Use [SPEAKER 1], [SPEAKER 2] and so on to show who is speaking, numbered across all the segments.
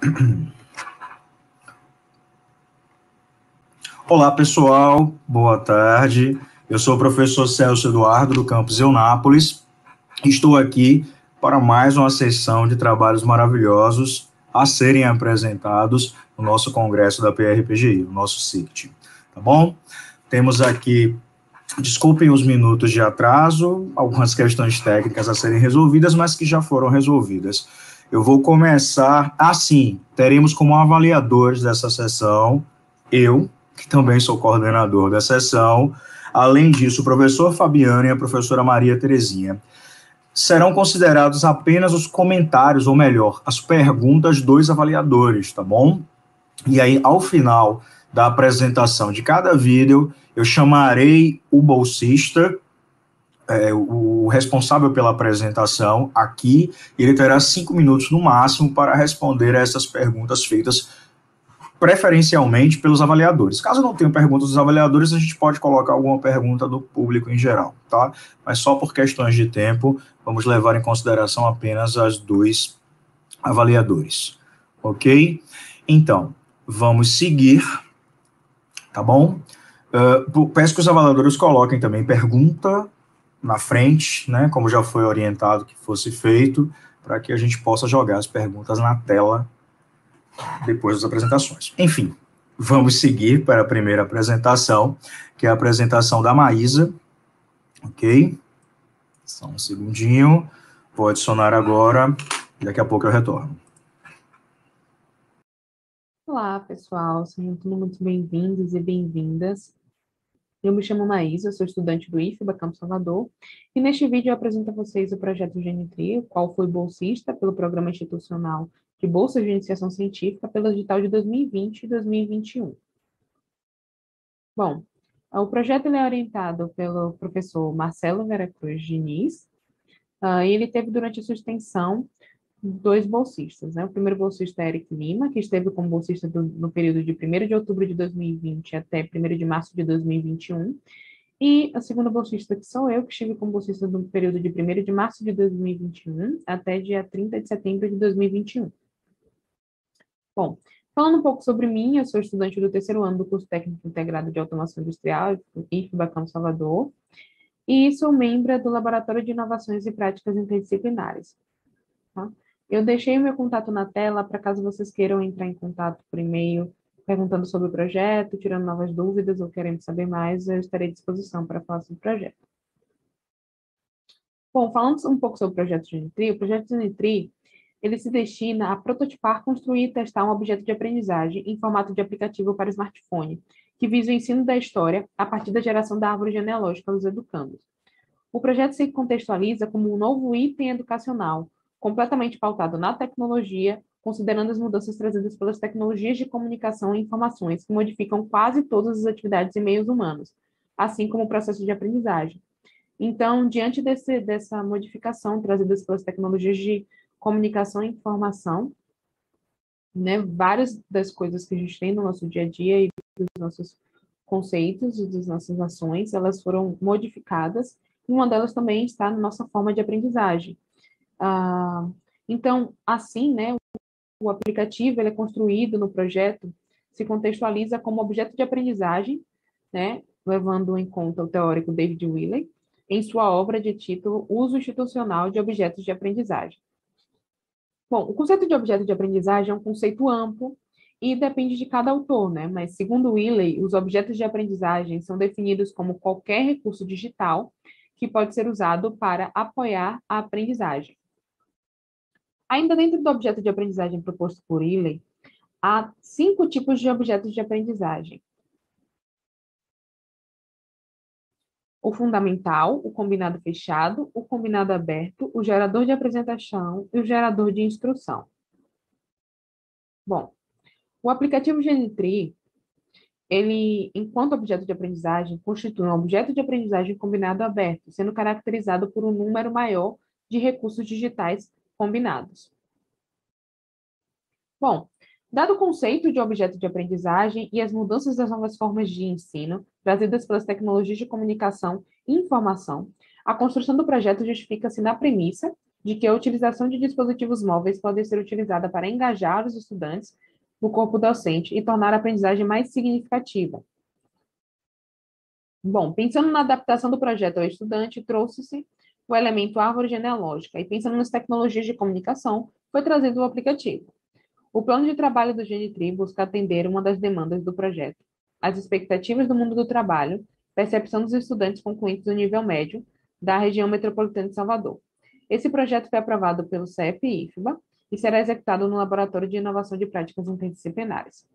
[SPEAKER 1] Olá, pessoal. Boa tarde. Eu sou o professor Celso Eduardo, do campus Eunápolis. Estou aqui para mais uma sessão de trabalhos maravilhosos a serem apresentados no nosso congresso da PRPGI, o nosso CICT. Tá bom? Temos aqui, desculpem os minutos de atraso, algumas questões técnicas a serem resolvidas, mas que já foram resolvidas. Eu vou começar assim, teremos como avaliadores dessa sessão, eu, que também sou coordenador da sessão, além disso, o professor Fabiano e a professora Maria Terezinha. Serão considerados apenas os comentários, ou melhor, as perguntas dos avaliadores, tá bom? E aí, ao final da apresentação de cada vídeo, eu chamarei o bolsista, o responsável pela apresentação aqui, e ele terá 5 minutos no máximo para responder a essas perguntas feitas preferencialmente pelos avaliadores. Caso não tenha perguntas dos avaliadores, a gente pode colocar alguma pergunta do público em geral, tá? Mas só por questões de tempo, vamos levar em consideração apenas as dos avaliadores, ok? Então, vamos seguir, tá bom? Peço que os avaliadores coloquem também pergunta na frente, né, como já foi orientado que fosse feito, para que a gente possa jogar as perguntas na tela depois das apresentações. Enfim, vamos seguir para a primeira apresentação, que é a apresentação da Maísa, ok? Só um segundinho, vou adicionar agora, daqui a pouco eu retorno.
[SPEAKER 2] Olá, pessoal, sejam todos muito bem-vindos e bem-vindas. Eu me chamo Maísa, eu sou estudante do IFBA Campus Salvador, e neste vídeo eu apresento a vocês o projeto GNTRI, o qual foi bolsista pelo Programa Institucional de Bolsas de Iniciação Científica pelo edital de 2020 e 2021. Bom, o projeto ele é orientado pelo professor Marcelo Veracruz Diniz, e ele teve durante a sua extensão 2 bolsistas, né? O primeiro bolsista é Eric Lima, que esteve como bolsista no período de 1º de outubro de 2020 até 1º de março de 2021, e a segunda bolsista, que sou eu, que estive como bolsista no período de 1º de março de 2021 até dia 30 de setembro de 2021. Bom, falando um pouco sobre mim, eu sou estudante do 3º ano do curso técnico integrado de automação industrial, IFBA Campus Salvador, e sou membro do Laboratório de Inovações e Práticas Interdisciplinares. Tá? Eu deixei o meu contato na tela para caso vocês queiram entrar em contato por e-mail, perguntando sobre o projeto, tirando novas dúvidas ou querendo saber mais, eu estarei à disposição para falar sobre o projeto. Bom, falando um pouco sobre o projeto GNTRI, o projeto GNTRI, ele se destina a prototipar, construir e testar um objeto de aprendizagem em formato de aplicativo para smartphone, que visa o ensino da história a partir da geração da árvore genealógica dos educandos. O projeto se contextualiza como um novo item educacional, completamente pautado na tecnologia, considerando as mudanças trazidas pelas tecnologias de comunicação e informações que modificam quase todas as atividades e meios humanos, assim como o processo de aprendizagem. Então, diante dessa modificação trazidas pelas tecnologias de comunicação e informação, né, várias das coisas que a gente tem no nosso dia a dia e dos nossos conceitos e das nossas ações, elas foram modificadas, e uma delas também está na nossa forma de aprendizagem. Então, assim, né, o aplicativo ele é construído no projeto, se contextualiza como objeto de aprendizagem, né, levando em conta o teórico David Willey, em sua obra de título Uso Institucional de Objetos de Aprendizagem. Bom, o conceito de objeto de aprendizagem é um conceito amplo e depende de cada autor, né? Mas, segundo Willey, os objetos de aprendizagem são definidos como qualquer recurso digital que pode ser usado para apoiar a aprendizagem. Ainda dentro do objeto de aprendizagem proposto por Willey, há 5 tipos de objetos de aprendizagem. O fundamental, o combinado fechado, o combinado aberto, o gerador de apresentação e o gerador de instrução. Bom, o aplicativo GNTRI, ele, enquanto objeto de aprendizagem, constitui um objeto de aprendizagem combinado aberto, sendo caracterizado por um número maior de recursos digitais combinados. Bom, dado o conceito de objeto de aprendizagem e as mudanças das novas formas de ensino trazidas pelas tecnologias de comunicação e informação, a construção do projeto justifica-se na premissa de que a utilização de dispositivos móveis pode ser utilizada para engajar os estudantes no corpo docente e tornar a aprendizagem mais significativa. Bom, pensando na adaptação do projeto ao estudante, trouxe-se o elemento árvore genealógica, e pensando nas tecnologias de comunicação, foi trazido o aplicativo. O plano de trabalho do GNTRI busca atender uma das demandas do projeto: as expectativas do mundo do trabalho, percepção dos estudantes concluintes do nível médio da região metropolitana de Salvador. Esse projeto foi aprovado pelo CEP e IFBA e será executado no Laboratório de Inovação de Práticas Interdisciplinares.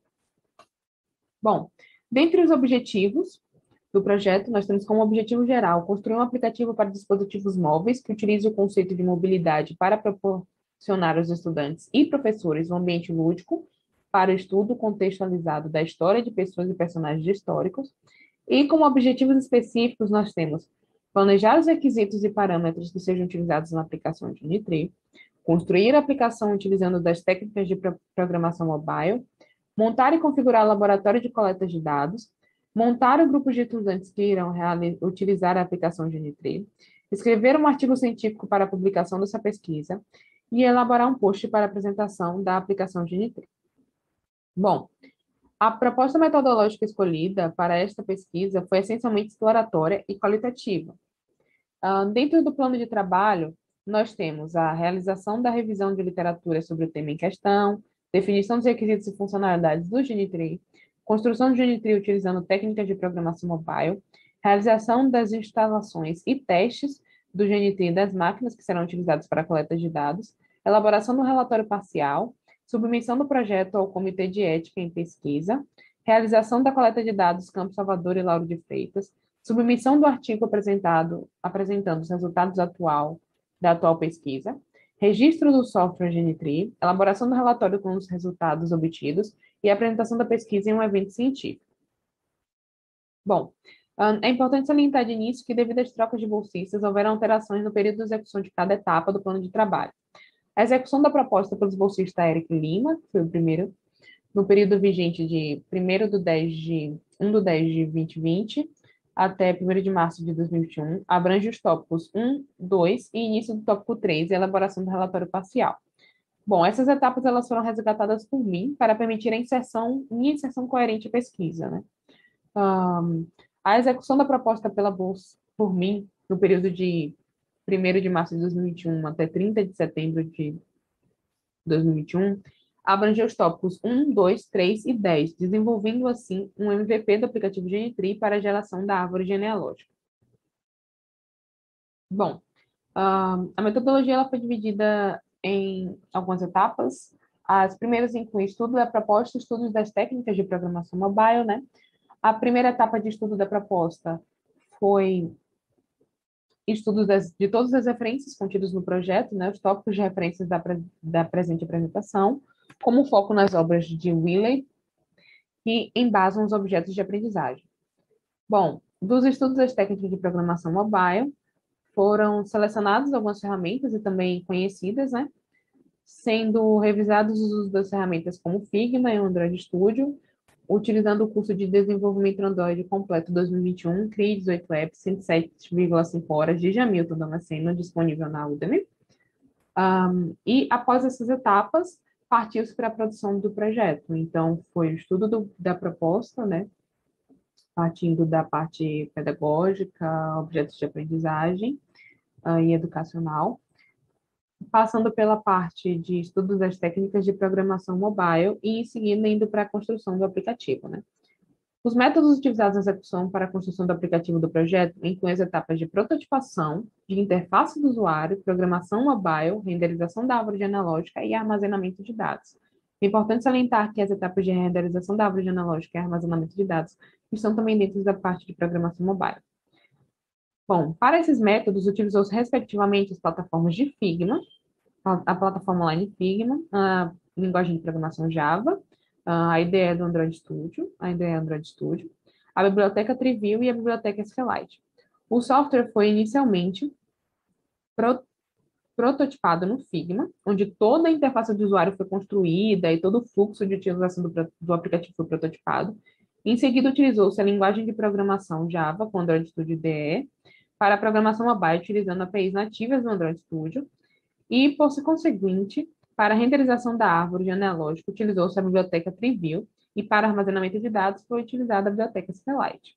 [SPEAKER 2] Bom, dentre os objetivos do projeto, nós temos como objetivo geral construir um aplicativo para dispositivos móveis que utilize o conceito de mobilidade para proporcionar aos estudantes e professores um ambiente lúdico para o estudo contextualizado da história de pessoas e personagens históricos. E como objetivos específicos, nós temos planejar os requisitos e parâmetros que sejam utilizados na aplicação de GNTRI, construir a aplicação utilizando das técnicas de programação mobile, montar e configurar o laboratório de coleta de dados, montar o grupo de estudantes que irão utilizar a aplicação GNTRI, escrever um artigo científico para a publicação dessa pesquisa e elaborar um post para a apresentação da aplicação GNTRI. Bom, a proposta metodológica escolhida para esta pesquisa foi essencialmente exploratória e qualitativa. Dentro do plano de trabalho, nós temos a realização da revisão de literatura sobre o tema em questão, definição dos requisitos e funcionalidades do GNTRI, construção do GNTRI utilizando técnicas de programação mobile, realização das instalações e testes do GNTRI das máquinas que serão utilizadas para a coleta de dados, elaboração do relatório parcial, submissão do projeto ao Comitê de Ética em Pesquisa, realização da coleta de dados Campos Salvador e Lauro de Freitas, submissão do artigo apresentando os resultados da atual pesquisa, registro do software GNTRI, elaboração do relatório com os resultados obtidos e apresentação da pesquisa em um evento científico. Bom, é importante salientar de início que, devido às trocas de bolsistas, houveram alterações no período de execução de cada etapa do plano de trabalho. A execução da proposta pelos bolsistas Eric Lima, que foi o primeiro, no período vigente de 1 de 10 de 2020 até 1º de março de 2021, abrange os tópicos 1, 2 e início do tópico 3 e elaboração do relatório parcial. Bom, essas etapas elas foram resgatadas por mim para permitir a inserção coerente à pesquisa, né? A execução da proposta por mim, no período de 1º de março de 2021 até 30 de setembro de 2021, abrangeu os tópicos 1, 2, 3 e 10, desenvolvendo, assim, um MVP do aplicativo GNTRI para a geração da árvore genealógica. Bom, a metodologia ela foi dividida em algumas etapas. As primeiras incluem estudo da proposta, estudos das técnicas de programação mobile, né? A primeira etapa de estudo da proposta foi estudo de todas as referências contidas no projeto, né? Os tópicos de referências da presente apresentação, como foco nas obras de Willey, que embasam os objetos de aprendizagem. Bom, dos estudos das técnicas de programação mobile, foram selecionadas algumas ferramentas e também conhecidas, né? Sendo revisados os usos das ferramentas como Figma e o Android Studio, utilizando o curso de desenvolvimento Android completo 2021, CRI 18 apps, 107,5 horas de Jamilton Damasceno, disponível na Udemy. E após essas etapas, partiu-se para a produção do projeto. Então, foi o estudo da proposta, né? Partindo da parte pedagógica, objetos de aprendizagem e educacional, passando pela parte de estudos das técnicas de programação mobile e, em seguida, indo para a construção do aplicativo, né? Os métodos utilizados na execução para a construção do aplicativo do projeto incluem as etapas de prototipação, de interface do usuário, programação mobile, renderização da árvore genealógica e armazenamento de dados. É importante salientar que as etapas de renderização da árvore genealógica e armazenamento de dados estão também dentro da parte de programação mobile. Bom, para esses métodos, utilizou-se respectivamente as plataformas de Figma, a plataforma online Figma, a linguagem de programação Java, a IDE do Android Studio, a biblioteca Trivial e a biblioteca SQLite. O software foi inicialmente prototipado no Figma, onde toda a interface do usuário foi construída e todo o fluxo de utilização do aplicativo foi prototipado. Em seguida, utilizou-se a linguagem de programação Java com Android Studio IDE para a programação mobile, utilizando APIs nativas do Android Studio. e, por conseguinte, para a renderização da árvore genealógica, utilizou-se a biblioteca Triview e para armazenamento de dados foi utilizada a biblioteca SQLite.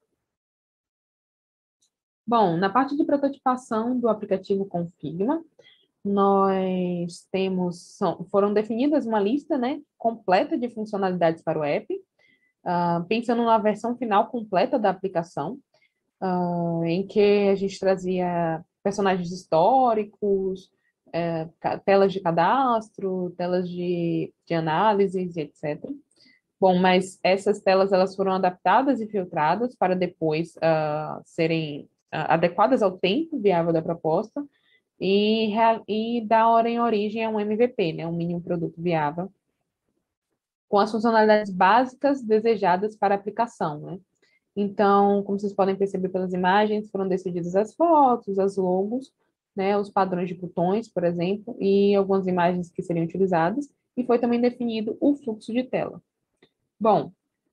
[SPEAKER 2] Bom, na parte de prototipação do aplicativo com Figma, nós temos, foram definidas uma lista, né, completa de funcionalidades para o app, pensando na versão final completa da aplicação, em que a gente trazia personagens históricos, telas de cadastro, telas de análises, etc. Bom, mas essas telas elas foram adaptadas e filtradas para depois serem adequadas ao tempo viável da proposta e darem origem a um MVP, né, um mínimo produto viável, com as funcionalidades básicas desejadas para a aplicação, né? Então, como vocês podem perceber pelas imagens, foram decididas as fotos, as logos, né, os padrões de botões, por exemplo, e algumas imagens que seriam utilizadas, e foi também definido o fluxo de tela. Bom,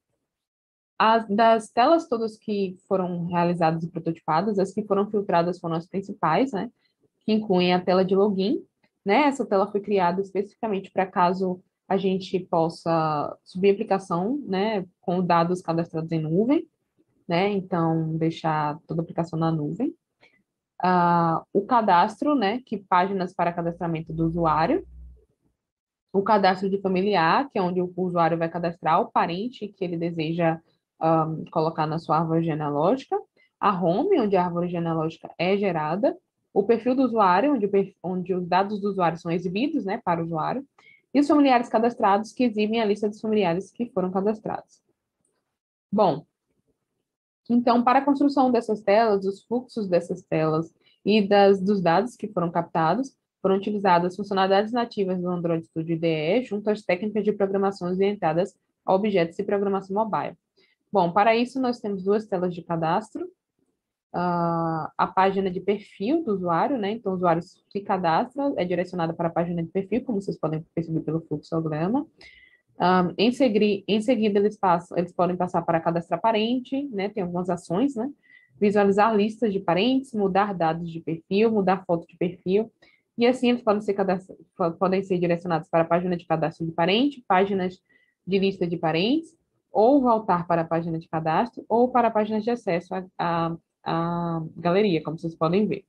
[SPEAKER 2] das telas todas que foram realizadas e prototipadas, as que foram filtradas foram as principais, né, que incluem a tela de login, né, essa tela foi criada especificamente para caso a gente possa subir a aplicação, né, com dados cadastrados em nuvem, né, então deixar toda a aplicação na nuvem. O cadastro, né, que páginas para cadastramento do usuário, o cadastro de familiar, que é onde o usuário vai cadastrar o parente que ele deseja colocar na sua árvore genealógica, a home, onde a árvore genealógica é gerada, o perfil do usuário, onde os dados do usuário são exibidos, né, para o usuário, e os familiares cadastrados, que exibem a lista dos familiares que foram cadastrados. Bom, então, para a construção dessas telas, os fluxos dessas telas e dos dados que foram captados, foram utilizadas funcionalidades nativas do Android Studio IDE junto às técnicas de programação orientadas a objetos e programação mobile. Bom, para isso nós temos duas telas de cadastro, a página de perfil do usuário, né? Então, o usuário se cadastra, é direcionado para a página de perfil, como vocês podem perceber pelo fluxograma. Em seguida, eles podem passar para cadastrar parente, né? Tem algumas ações, né? Visualizar listas de parentes, mudar dados de perfil, mudar foto de perfil, e assim eles podem ser direcionados para a página de cadastro de parente, páginas de lista de parentes, ou voltar para a página de cadastro, ou para a página de acesso à galeria, como vocês podem ver.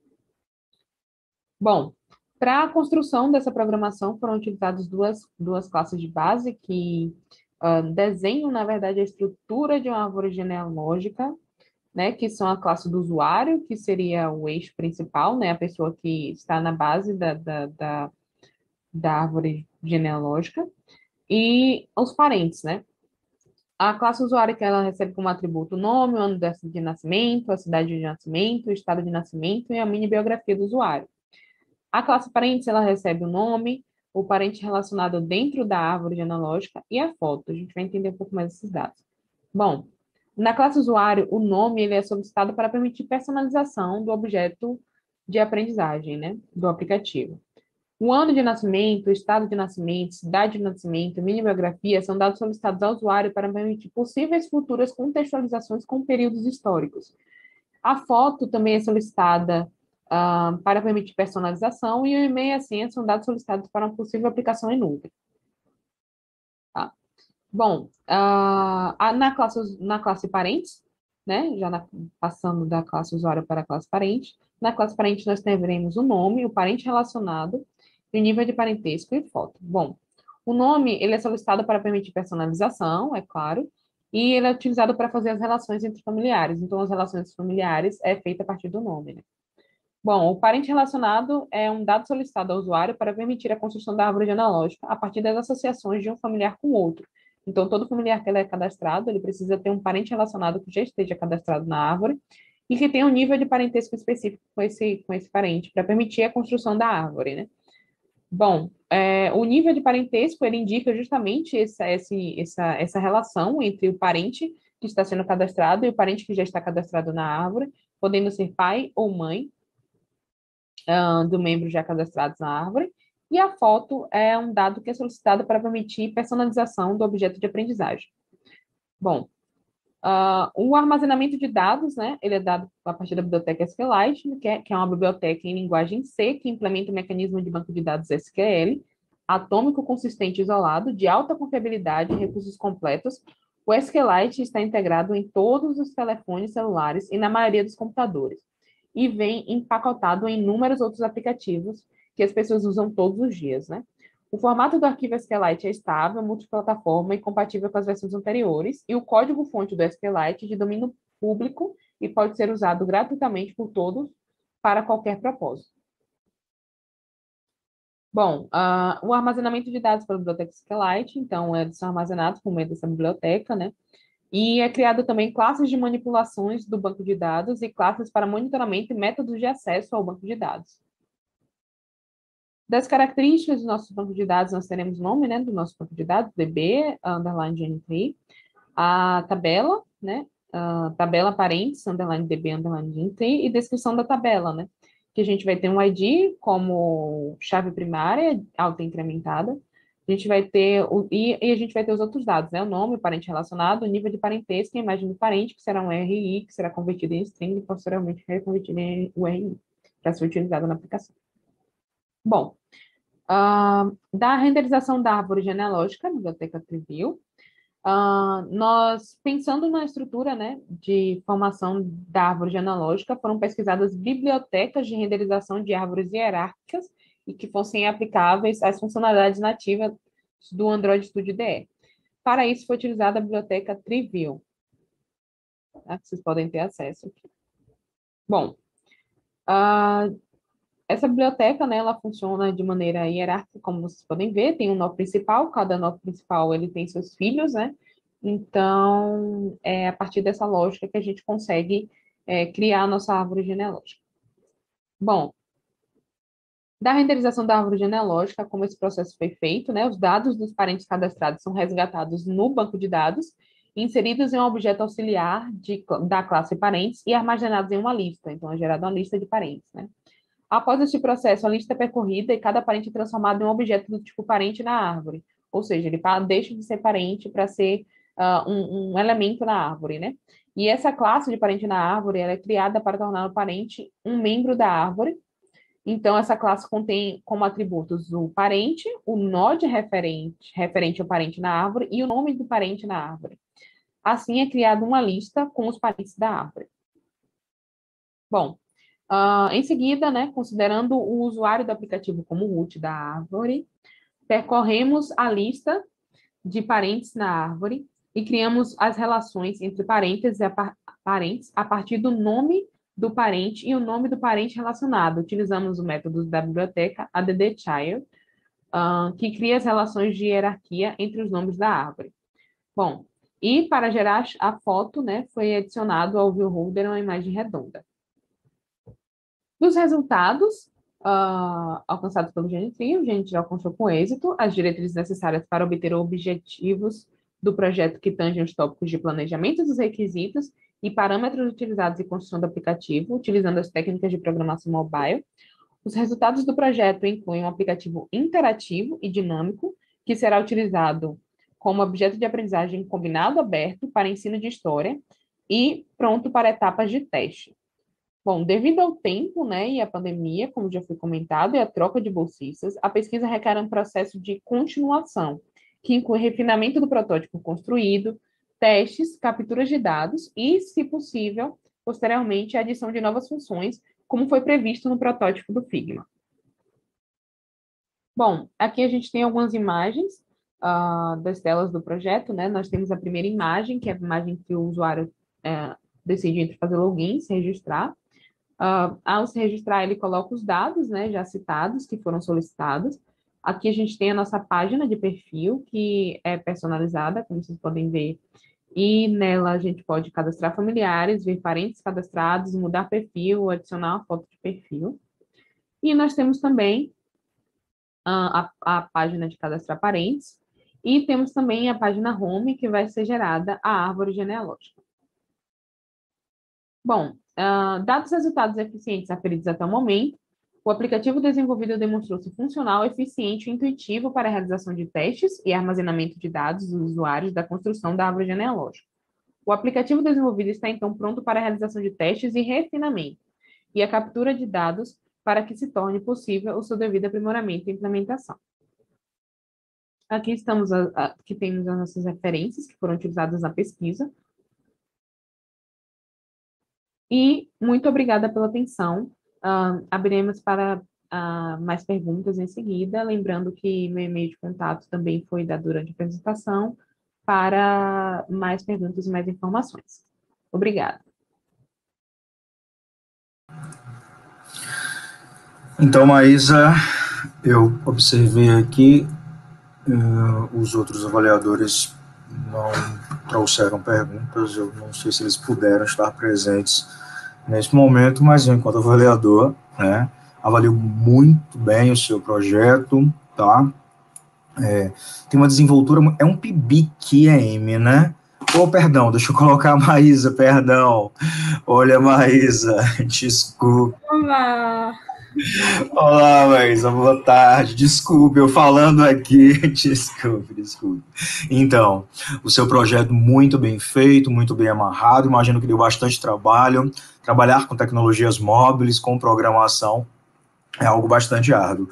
[SPEAKER 2] Bom, para a construção dessa programação foram utilizadas duas classes de base que desenham, na verdade, a estrutura de uma árvore genealógica, né, que são a classe do usuário, que seria o eixo principal, né, a pessoa que está na base da árvore genealógica, e os parentes, né. A classe usuário que ela recebe como atributo o nome, o ano de nascimento, a cidade de nascimento, o estado de nascimento e a mini biografia do usuário. A classe parentes, ela recebe o nome, o parente relacionado dentro da árvore genealógica e a foto. A gente vai entender um pouco mais esses dados. Bom, na classe usuário, o nome ele é solicitado para permitir personalização do objeto de aprendizagem, né, do aplicativo. O ano de nascimento, o estado de nascimento, cidade de nascimento, mini biografia são dados solicitados ao usuário para permitir possíveis futuras contextualizações com períodos históricos. A foto também é solicitada para permitir personalização e o e-mail e a senha são dados solicitados para uma possível aplicação em nuvem. Tá? Bom, na classe parentes, né, passando da classe usuário para a classe parente, na classe parente nós teremos o nome, o parente relacionado, o nível de parentesco e foto. Bom, o nome ele é solicitado para permitir personalização, é claro, e ele é utilizado para fazer as relações entre familiares. Então, as relações familiares é feita a partir do nome, né? Bom, o parente relacionado é um dado solicitado ao usuário para permitir a construção da árvore genealógica a partir das associações de um familiar com outro. Então, todo familiar que ele é cadastrado, ele precisa ter um parente relacionado que já esteja cadastrado na árvore e que tenha um nível de parentesco específico com esse parente, para permitir a construção da árvore, né? Bom, o nível de parentesco, ele indica justamente essa relação entre o parente que está sendo cadastrado e o parente que já está cadastrado na árvore, podendo ser pai ou mãe, do membro já cadastrados na árvore, e a foto é um dado que é solicitado para permitir personalização do objeto de aprendizagem. Bom, O armazenamento de dados, né, ele é dado a partir da biblioteca SQLite, que é uma biblioteca em linguagem C, que implementa o mecanismo de banco de dados SQL, atômico, consistente e isolado, de alta confiabilidade e recursos completos. O SQLite está integrado em todos os telefones celulares e na maioria dos computadores, e vem empacotado em inúmeros outros aplicativos que as pessoas usam todos os dias, né? O formato do arquivo SQLite é estável, multiplataforma e compatível com as versões anteriores, e o código-fonte do SQLite é de domínio público e pode ser usado gratuitamente por todos para qualquer propósito. Bom, o armazenamento de dados pela biblioteca SQLite, então, eles são armazenados por meio dessa biblioteca, né? E é criado também classes de manipulações do banco de dados e classes para monitoramento e métodos de acesso ao banco de dados. Das características do nosso banco de dados, nós teremos o nome, né, do nosso banco de dados, DB, underline GNT, a tabela, né, tabela parentes, underline DB, underline GNT, e descrição da tabela, né, que a gente vai ter um ID como chave primária, auto-incrementada, a gente vai ter, e a gente vai ter os outros dados, né, o nome, o parente relacionado, o nível de parentesco, a imagem do parente, que será um RI, que será convertido em string e posteriormente reconvertido em URI, para ser utilizado na aplicação. Bom, da renderização da árvore genealógica, biblioteca Trivial, nós, pensando na estrutura, né, de formação da árvore genealógica, foram pesquisadas bibliotecas de renderização de árvores hierárquicas e que fossem aplicáveis às funcionalidades nativas do Android Studio IDE. Para isso, foi utilizada a biblioteca Trivial, tá, que vocês podem ter acesso aqui. Bom, essa biblioteca, né, ela funciona de maneira hierárquica, como vocês podem ver, tem um nó principal, cada nó principal ele tem seus filhos, né? Então, é a partir dessa lógica que a gente consegue criar a nossa árvore genealógica. Bom, da renderização da árvore genealógica, como esse processo foi feito, né, os dados dos parentes cadastrados são resgatados no banco de dados, inseridos em um objeto auxiliar da classe parentes e armazenados em uma lista. Então, é gerada uma lista de parentes, né? Após este processo, a lista é percorrida e cada parente é transformado em um objeto do tipo parente na árvore. Ou seja, ele deixa de ser parente para ser um elemento na árvore, né? E essa classe de parente na árvore, ela é criada para tornar o parente um membro da árvore. Então, essa classe contém como atributos o parente, o nó de referente ao parente na árvore e o nome do parente na árvore. Assim, é criada uma lista com os parentes da árvore. Bom, em seguida, né, considerando o usuário do aplicativo como root da árvore, percorremos a lista de parentes na árvore e criamos as relações entre parentes a partir do nome do parente e o nome do parente relacionado. Utilizamos o método da biblioteca addChild, que cria as relações de hierarquia entre os nomes da árvore. Bom, e para gerar a foto, né, foi adicionado ao viewholder uma imagem redonda. Dos resultados alcançados pelo GNT, o GNT alcançou com êxito as diretrizes necessárias para obter objetivos do projeto que tangem os tópicos de planejamento dos requisitos e parâmetros utilizados em construção do aplicativo, utilizando as técnicas de programação mobile. Os resultados do projeto incluem um aplicativo interativo e dinâmico, que será utilizado como objeto de aprendizagem combinado aberto para ensino de história e pronto para etapas de teste. Bom, devido ao tempo, né, e à pandemia, como já foi comentado, e a troca de bolsistas, a pesquisa requer um processo de continuação, que inclui refinamento do protótipo construído, testes, capturas de dados e, se possível, posteriormente, a adição de novas funções, como foi previsto no protótipo do Figma. Bom, aqui a gente tem algumas imagens das telas do projeto, né? Nós temos a primeira imagem, que é a imagem que o usuário decide entre fazer login, se registrar. Ao se registrar, ele coloca os dados, né, já citados, que foram solicitados. Aqui a gente tem a nossa página de perfil, que é personalizada, como vocês podem ver, e nela a gente pode cadastrar familiares, ver parentes cadastrados, mudar perfil, adicionar uma foto de perfil. E nós temos também a página de cadastrar parentes, e temos também a página home, que vai ser gerada a árvore genealógica. Bom, dados os resultados eficientes aferidos até o momento, o aplicativo desenvolvido demonstrou-se funcional, eficiente e intuitivo para a realização de testes e armazenamento de dados dos usuários da construção da árvore genealógica. O aplicativo desenvolvido está, então, pronto para a realização de testes e refinamento, e a captura de dados para que se torne possível o seu devido aprimoramento e implementação. Aqui aqui temos as nossas referências que foram utilizadas na pesquisa. E muito obrigada pela atenção. Abriremos para mais perguntas em seguida, lembrando que meu e-mail de contato também foi dado durante a apresentação para mais perguntas e mais informações. Obrigada.
[SPEAKER 1] Então, Maísa, eu observei aqui, os outros avaliadores não trouxeram perguntas, eu não sei se eles puderam estar presentes nesse momento, mas eu, enquanto avaliador, né, avalio muito bem o seu projeto, tá? Tem uma desenvoltura, é um PIBIC-EM, né? Perdão, deixa eu colocar a Maísa, perdão. Olha, Maísa, desculpa.
[SPEAKER 2] Olá!
[SPEAKER 1] Olá, Maísa, boa tarde. Desculpe, eu falando aqui. Desculpe. Então, o seu projeto muito bem feito, muito bem amarrado. Imagino que deu bastante trabalho. Trabalhar com tecnologias móveis, com programação, é algo bastante árduo.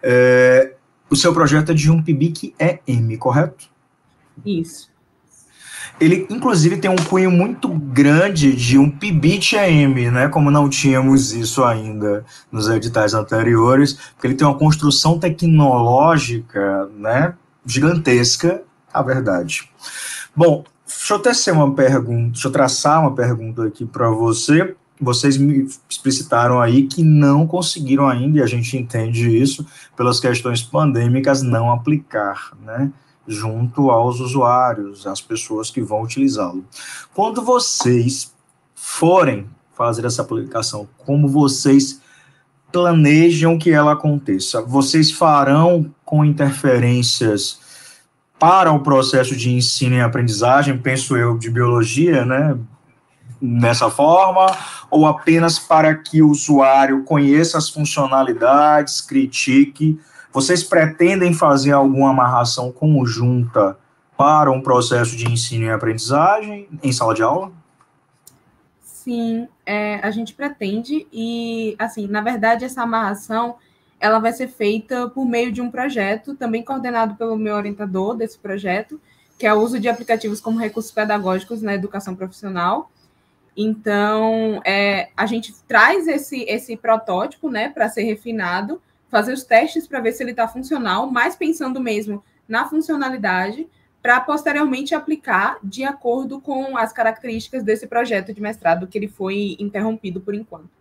[SPEAKER 1] O seu projeto é de um PIBIC-EM, correto?
[SPEAKER 2] Isso.
[SPEAKER 1] Ele, inclusive, tem um cunho muito grande de um PIBIC-EM, né? Como não tínhamos isso ainda nos editais anteriores, porque ele tem uma construção tecnológica, né, gigantesca, a verdade. Bom, deixa eu traçar uma pergunta aqui para você. Vocês me explicitaram aí que não conseguiram ainda, e a gente entende isso, pelas questões pandêmicas, não aplicar, né, junto aos usuários, às pessoas que vão utilizá-lo. Quando vocês forem fazer essa aplicação, como vocês planejam que ela aconteça? Vocês farão com interferências para o processo de ensino e aprendizagem, penso eu, de biologia, né, dessa forma, ou apenas para que o usuário conheça as funcionalidades, critique? Vocês pretendem fazer alguma amarração conjunta para um processo de ensino e aprendizagem em sala de aula?
[SPEAKER 2] Sim, a gente pretende e, assim, na verdade, essa amarração ela vai ser feita por meio de um projeto, também coordenado pelo meu orientador desse projeto, que é o uso de aplicativos como recursos pedagógicos na educação profissional. Então, a gente traz esse protótipo, né, para ser refinado, fazer os testes para ver se ele está funcional, mas pensando mesmo na funcionalidade, para posteriormente aplicar de acordo com as características desse projeto de mestrado que ele foi interrompido por enquanto.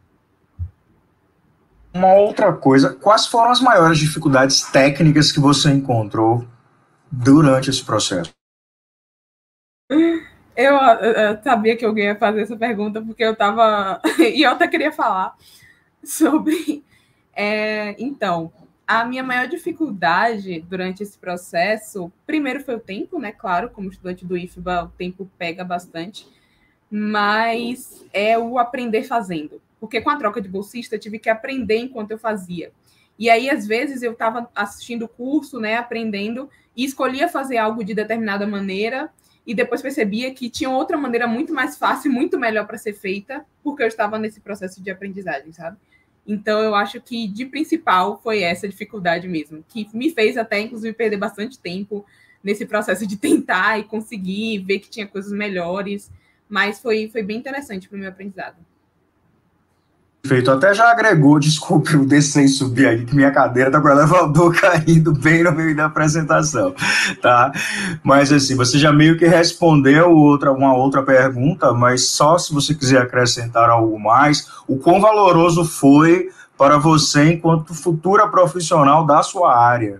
[SPEAKER 1] Uma outra coisa, quais foram as maiores dificuldades técnicas que você encontrou durante esse processo?
[SPEAKER 2] Eu sabia que alguém ia fazer essa pergunta, porque eu estava... e eu até queria falar sobre... Então, a minha maior dificuldade durante esse processo, primeiro foi o tempo, né? Claro, como estudante do IFBA, o tempo pega bastante, mas é o aprender fazendo. Porque com a troca de bolsista, eu tive que aprender enquanto eu fazia. E aí, às vezes, eu estava assistindo o curso, né, aprendendo, e escolhia fazer algo de determinada maneira, e depois percebia que tinha outra maneira muito mais fácil, muito melhor para ser feita, porque eu estava nesse processo de aprendizagem, sabe? Então, eu acho que de principal foi essa dificuldade mesmo, que me fez até, inclusive, perder bastante tempo nesse processo de tentar e conseguir, ver que tinha coisas melhores, mas foi bem interessante para o meu aprendizado.
[SPEAKER 1] Perfeito, até já agregou, desculpe eu descer e subir aí, que minha cadeira tá com o elevador caindo bem no meio da apresentação, tá? Mas assim, você já meio que respondeu uma outra pergunta, mas só se você quiser acrescentar algo mais, o quão valoroso foi para você enquanto futura profissional da sua área?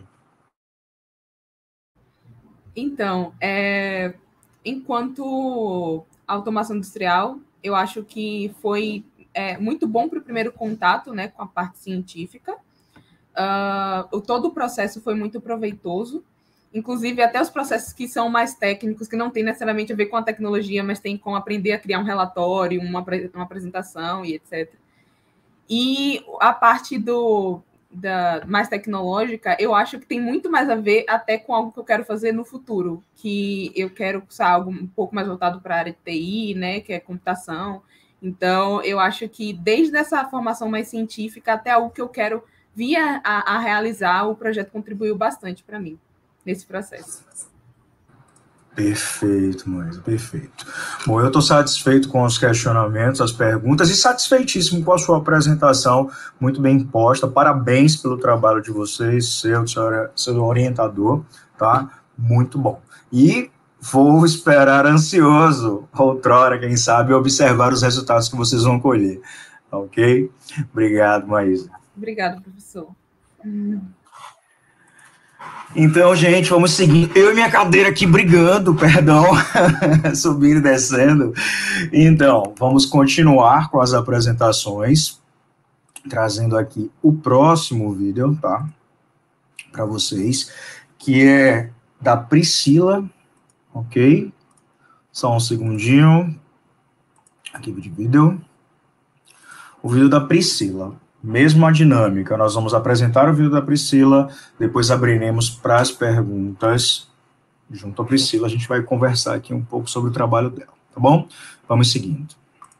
[SPEAKER 2] Então, enquanto automação industrial, eu acho que foi muito bom para o primeiro contato, né, com a parte científica. Todo o processo foi muito proveitoso, inclusive até os processos que são mais técnicos, que não tem necessariamente a ver com a tecnologia, mas tem com aprender a criar um relatório, uma apresentação e etc. E a parte mais tecnológica, eu acho que tem muito mais a ver até com algo que eu quero fazer no futuro, que eu quero cursar algo um pouco mais voltado para a área de TI, né, que é computação. Então, eu acho que desde essa formação mais científica até algo que eu quero vir a realizar, o projeto contribuiu bastante para mim nesse processo.
[SPEAKER 1] Perfeito, Maísa, perfeito. Bom, eu estou satisfeito com os questionamentos, as perguntas e satisfeitíssimo com a sua apresentação, muito bem posta. Parabéns pelo trabalho de vocês, seu orientador, tá? Muito bom. E vou esperar ansioso, outrora, quem sabe, observar os resultados que vocês vão colher, ok? Obrigado, Maísa.
[SPEAKER 2] Obrigada, professor.
[SPEAKER 1] Então, gente, vamos seguir. Eu e minha cadeira aqui brigando, perdão, subindo e descendo. Então, vamos continuar com as apresentações, trazendo aqui o próximo vídeo, tá? Para vocês, que é da Priscila, ok? Só um segundinho. Aqui de vídeo. O vídeo da Priscila. Mesma dinâmica, nós vamos apresentar o vídeo da Priscila, depois abriremos para as perguntas. Junto à Priscila, a gente vai conversar aqui um pouco sobre o trabalho dela, tá bom? Vamos seguindo.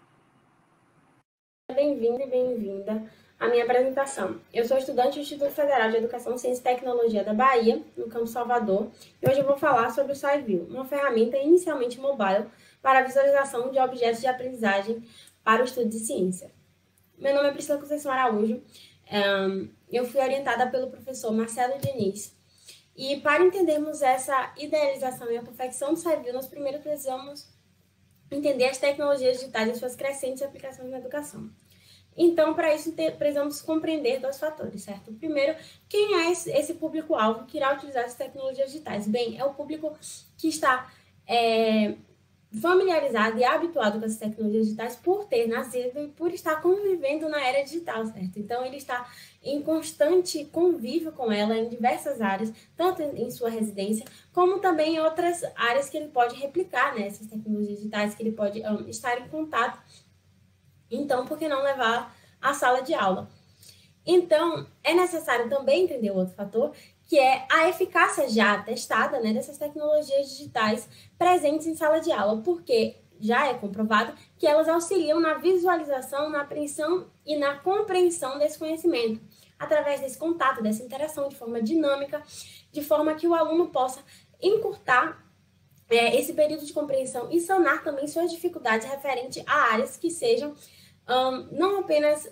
[SPEAKER 3] Bem-vindo e bem-vinda à minha apresentação. Eu sou estudante do Instituto Federal de Educação, Ciência e Tecnologia da Bahia, no Campus Salvador, e hoje eu vou falar sobre o SciView, uma ferramenta inicialmente mobile para a visualização de objetos de aprendizagem para o estudo de ciência. Meu nome é Priscila Conceição Araújo, eu fui orientada pelo professor Marcelo Diniz, e para entendermos essa idealização e a confecção do SciView, nós primeiro precisamos entender as tecnologias digitais e suas crescentes aplicações na educação. Então, para isso, precisamos compreender dois fatores, certo? O primeiro, quem é esse público-alvo que irá utilizar as tecnologias digitais? Bem, é o público que está familiarizado e habituado com as tecnologias digitais por ter nascido e por estar convivendo na era digital, certo? Então, ele está em constante convívio com ela em diversas áreas, tanto em sua residência, como também em outras áreas que ele pode replicar, né, essas tecnologias digitais, que ele pode estar em contato. Então, por que não levar à sala de aula? Então, é necessário também entender o outro fator, que é a eficácia já testada, né, dessas tecnologias digitais presentes em sala de aula, porque já é comprovado que elas auxiliam na visualização, na apreensão e na compreensão desse conhecimento, através desse contato, dessa interação de forma dinâmica, de forma que o aluno possa encurtar esse período de compreensão e sanar também suas dificuldades referentes a áreas que sejam não apenas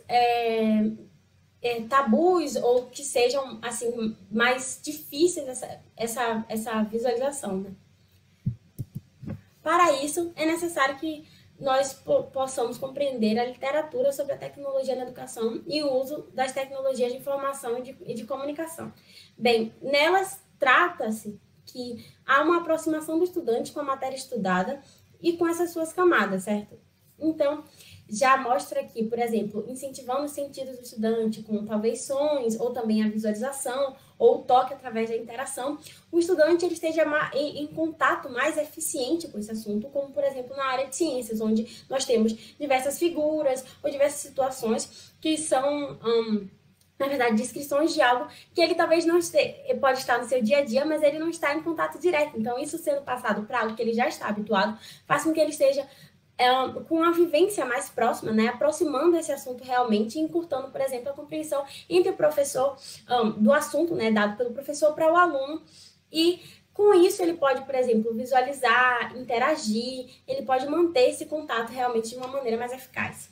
[SPEAKER 3] tabus ou que sejam assim mais difíceis essa visualização, né? Para isso, é necessário que nós possamos compreender a literatura sobre a tecnologia na educação e o uso das tecnologias de informação e de comunicação. Bem, nelas trata-se que há uma aproximação do estudante com a matéria estudada e com essas suas camadas, certo? Então, já mostra aqui, por exemplo, incentivando os sentidos do estudante com talvez sons, ou também a visualização, ou o toque através da interação, o estudante ele esteja em contato mais eficiente com esse assunto, como, por exemplo, na área de ciências, onde nós temos diversas figuras ou diversas situações que são, na verdade, descrições de algo que ele talvez não pode estar no seu dia a dia, mas ele não está em contato direto. Então, isso sendo passado para algo que ele já está habituado, faz com que ele esteja com a vivência mais próxima, né, aproximando esse assunto realmente e encurtando, por exemplo, a compreensão entre o professor do assunto, né, dado pelo professor para o aluno, e com isso ele pode, por exemplo, visualizar, interagir, ele pode manter esse contato realmente de uma maneira mais eficaz.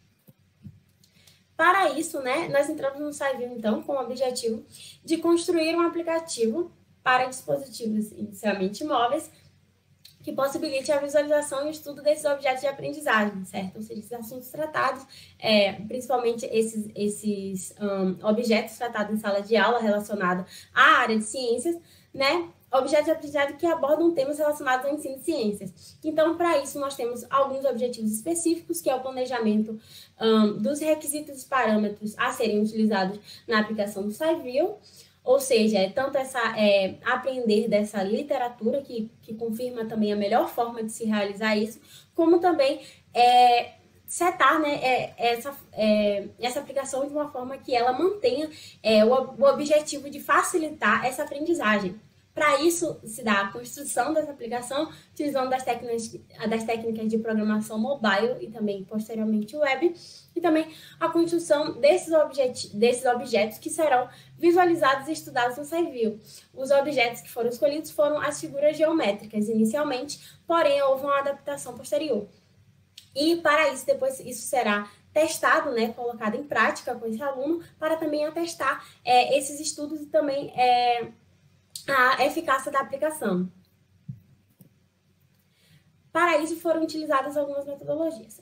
[SPEAKER 3] Para isso, né, nós entramos no SciView, então, com o objetivo de construir um aplicativo para dispositivos inicialmente móveis, que possibilite a visualização e o estudo desses objetos de aprendizagem, certo? Ou seja, esses assuntos tratados, principalmente esses objetos tratados em sala de aula relacionados à área de ciências, né? Objetos de aprendizagem que abordam temas relacionados ao ensino de ciências. Então, para isso, nós temos alguns objetivos específicos, que é o planejamento dos requisitos e parâmetros a serem utilizados na aplicação do SciView, ou seja, tanto aprender dessa literatura, que confirma também a melhor forma de se realizar isso, como também setar, né, essa aplicação de uma forma que ela mantenha o objetivo de facilitar essa aprendizagem. Para isso, se dá a construção dessa aplicação, utilizando das técnicas de programação mobile e também, posteriormente, web, e também a construção desses objetos que serão visualizados e estudados no SciView. Os objetos que foram escolhidos foram as figuras geométricas, inicialmente, porém, houve uma adaptação posterior. E, para isso, depois isso será testado, né, colocado em prática com esse aluno, para também atestar esses estudos e também a eficácia da aplicação. Para isso, foram utilizadas algumas metodologias.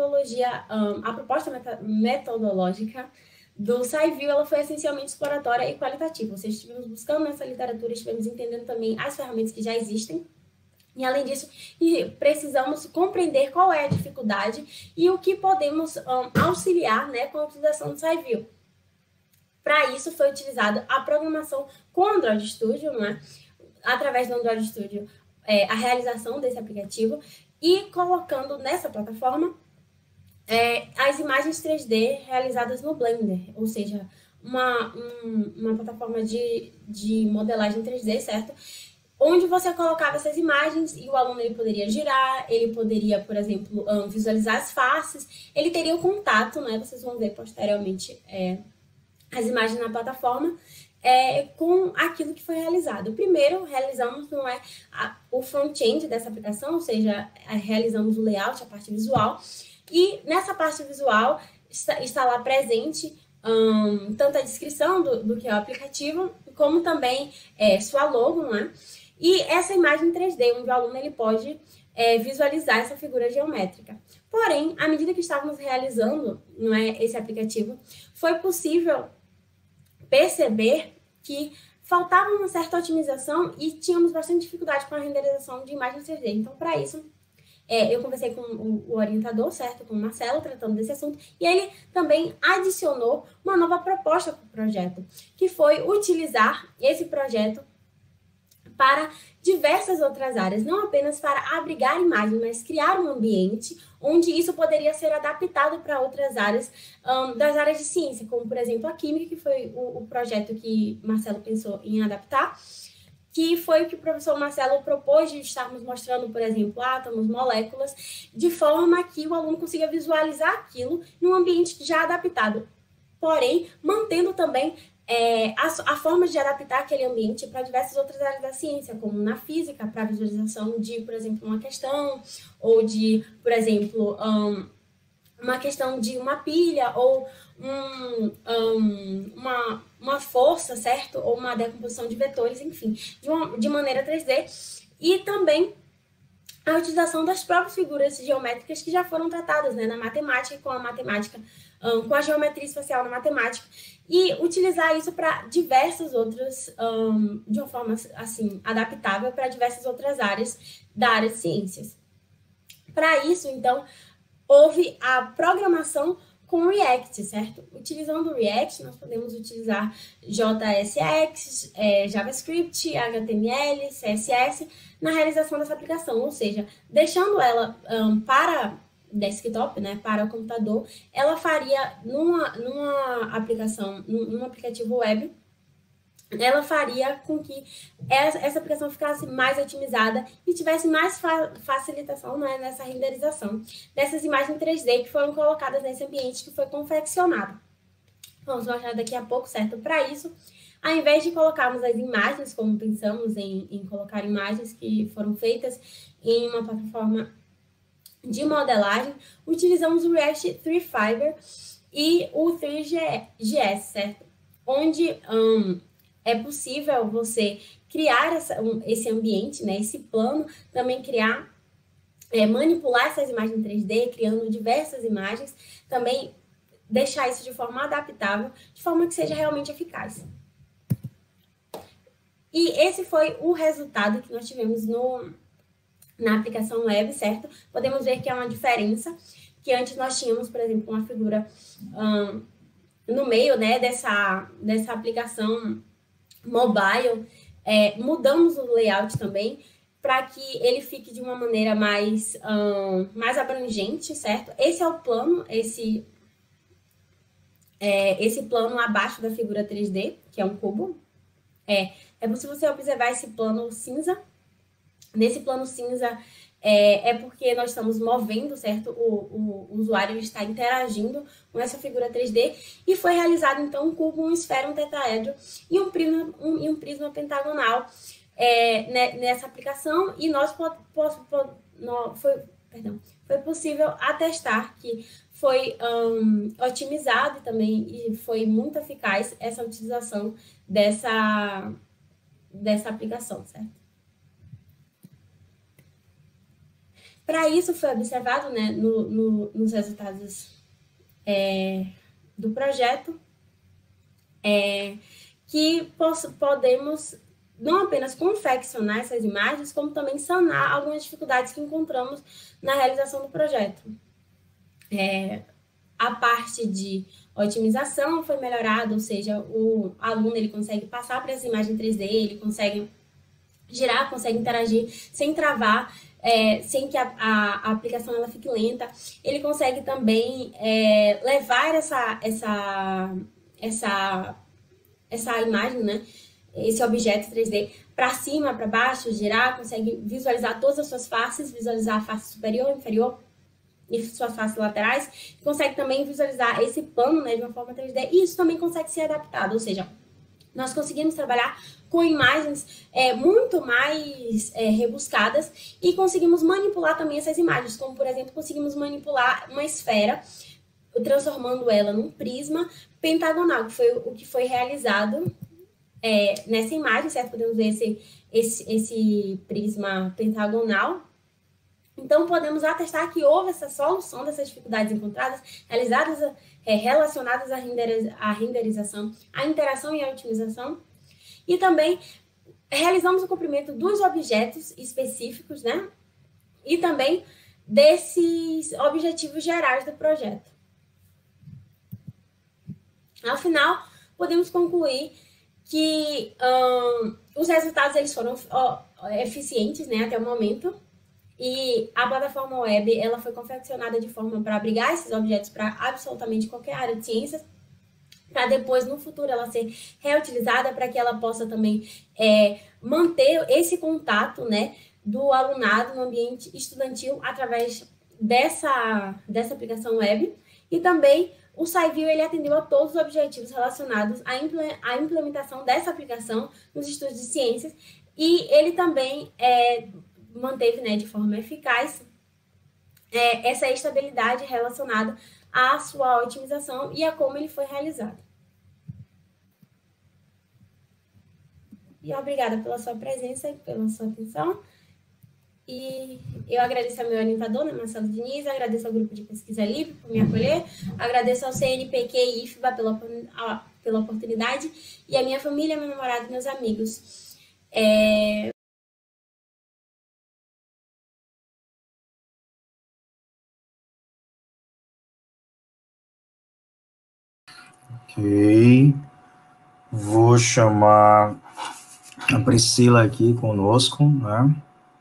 [SPEAKER 3] A proposta metodológica do SciView, ela foi essencialmente exploratória e qualitativa. Ou seja, estivemos buscando nessa literatura, estivemos entendendo também as ferramentas que já existem. E, além disso, precisamos compreender qual é a dificuldade e o que podemos auxiliar, né, com a utilização do SciView. Para isso, foi utilizada a programação com o Android Studio, né? Através do Android Studio, a realização desse aplicativo e colocando nessa plataforma as imagens 3D realizadas no Blender, ou seja, uma plataforma de modelagem 3D, certo? Onde você colocava essas imagens e o aluno ele poderia girar, ele poderia, por exemplo, visualizar as faces, ele teria o contato, né? Vocês vão ver posteriormente as imagens na plataforma, com aquilo que foi realizado. Primeiro, realizamos o front-end dessa aplicação, ou seja, realizamos o layout, a parte visual, e nessa parte visual está lá presente tanto a descrição do que é o aplicativo, como também sua logo, não é? E essa imagem 3D, onde o aluno ele pode visualizar essa figura geométrica. Porém, à medida que estávamos realizando, não é, esse aplicativo, foi possível perceber que faltava uma certa otimização e tínhamos bastante dificuldade com a renderização de imagens 3D. Então, para isso, eu conversei com o orientador, certo? Com o Marcelo, tratando desse assunto, e ele também adicionou uma nova proposta para o projeto, que foi utilizar esse projeto para diversas outras áreas, não apenas para abrigar imagens, mas criar um ambiente onde isso poderia ser adaptado para outras áreas, das áreas de ciência, como, por exemplo, a química, que foi o projeto que Marcelo pensou em adaptar, que foi o que o professor Marcelo propôs de estarmos mostrando, por exemplo, átomos, moléculas, de forma que o aluno consiga visualizar aquilo em um ambiente já adaptado, porém, mantendo também a forma de adaptar aquele ambiente para diversas outras áreas da ciência, como na física, para visualização de, por exemplo, uma questão, ou de, por exemplo, uma questão de uma pilha, ou uma força, certo? Ou uma decomposição de vetores, enfim, de maneira 3D. E também a utilização das próprias figuras geométricas que já foram tratadas, né, na matemática, com a geometria espacial na matemática, e utilizar isso para diversas outras, de uma forma assim, adaptável para diversas outras áreas da área de ciências. Para isso, então, houve a programação com React, certo? Utilizando o React, nós podemos utilizar JSX, JavaScript, HTML, CSS, na realização dessa aplicação, ou seja, deixando ela para desktop, né, para o computador, ela faria numa aplicação, num aplicativo web, ela faria com que essa aplicação ficasse mais otimizada e tivesse mais facilitação, né, nessa renderização dessas imagens 3D que foram colocadas nesse ambiente que foi confeccionado. Vamos mostrar daqui a pouco, certo? Para isso, ao invés de colocarmos as imagens, como pensamos em colocar imagens que foram feitas em uma plataforma de modelagem, utilizamos o React 3 Fiber e o 3GS, certo? Onde é possível você criar esse ambiente, né, esse plano, também criar, manipular essas imagens 3D, criando diversas imagens, também deixar isso de forma adaptável, de forma que seja realmente eficaz. E esse foi o resultado que nós tivemos na aplicação web, certo? Podemos ver que é uma diferença, que antes nós tínhamos, por exemplo, uma figura no meio, né, dessa aplicação mobile, mudamos o layout também, para que ele fique de uma maneira mais abrangente, certo? Esse é o plano, esse plano abaixo da figura 3D, que é um cubo. É possível você observar esse plano cinza. Nesse plano cinza é porque nós estamos movendo, certo? O usuário está interagindo com essa figura 3D e foi realizado, então, um cubo, uma esfera, um tetraedro e um prisma pentagonal nessa aplicação, e foi possível atestar que foi otimizado e também e foi muito eficaz essa utilização dessa aplicação, certo? Para isso, foi observado, né, nos resultados do projeto que podemos não apenas confeccionar essas imagens, como também sanar algumas dificuldades que encontramos na realização do projeto. A parte de otimização foi melhorada, ou seja, o aluno ele consegue passar para essa imagem 3D, ele consegue girar, consegue interagir sem travar, sem que a aplicação ela fique lenta. Ele consegue também levar essa imagem, né, esse objeto 3D para cima, para baixo, girar, consegue visualizar todas as suas faces, visualizar a face superior, inferior e suas faces laterais, consegue também visualizar esse plano, né, de uma forma 3D, e isso também consegue ser adaptado, ou seja, nós conseguimos trabalhar com imagens muito mais rebuscadas e conseguimos manipular também essas imagens, como, por exemplo, conseguimos manipular uma esfera, transformando ela num prisma pentagonal, que foi o que foi realizado nessa imagem, certo? Podemos ver esse prisma pentagonal. Então, podemos atestar que houve essa solução dessas dificuldades encontradas, relacionadas à renderização, à interação e à otimização. E também realizamos o cumprimento dos objetos específicos, né? E também desses objetivos gerais do projeto. Ao final, podemos concluir que os resultados eles foram eficientes, né, até o momento. E a plataforma web ela foi confeccionada de forma para abrigar esses objetos para absolutamente qualquer área de ciências, para depois, no futuro, ela ser reutilizada para que ela possa também manter esse contato, né, do alunado no ambiente estudantil através dessa aplicação web. E também o SciView ele atendeu a todos os objetivos relacionados à implementação dessa aplicação nos estudos de ciências, e ele também manteve, né, de forma eficaz essa estabilidade relacionada à sua otimização e a como ele foi realizado. E obrigada pela sua presença e pela sua atenção. E eu agradeço ao meu orientador, né, Marcelo Diniz, agradeço ao Grupo de Pesquisa Livre por me acolher, agradeço ao CNPq e IFBA pela oportunidade, e a minha família, meu namorado e meus amigos.
[SPEAKER 1] Ok. Vou chamar a Priscila aqui conosco, né?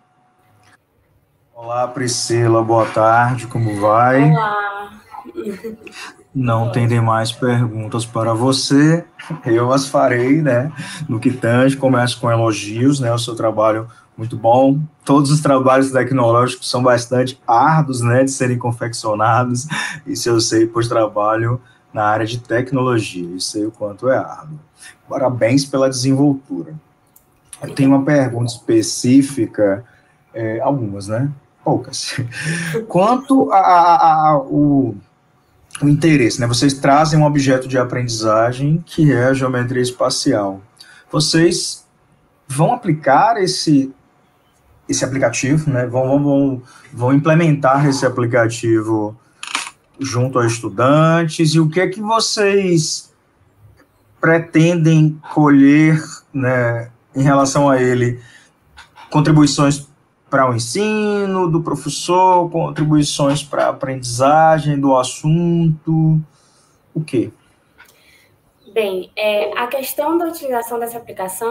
[SPEAKER 1] Olá, Priscila, boa tarde, como vai?
[SPEAKER 3] Olá.
[SPEAKER 1] Não tem demais perguntas para você, eu as farei, né? No que tange, começo com elogios, né? O seu trabalho muito bom. Todos os trabalhos tecnológicos são bastante árduos, né? De serem confeccionados. Isso eu sei, pois trabalho na área de tecnologia e sei o quanto é árduo. Parabéns pela desenvoltura. Eu tenho uma pergunta específica, algumas, né? Poucas. Quanto ao interesse, né? Vocês trazem um objeto de aprendizagem que é a geometria espacial. Vocês vão aplicar esse aplicativo, né? Vão implementar esse aplicativo junto a estudantes, e o que é que vocês pretendem colher, né, em relação a ele? Contribuições para o ensino do professor, contribuições para a aprendizagem do assunto, o quê?
[SPEAKER 3] Bem, a questão da utilização dessa aplicação,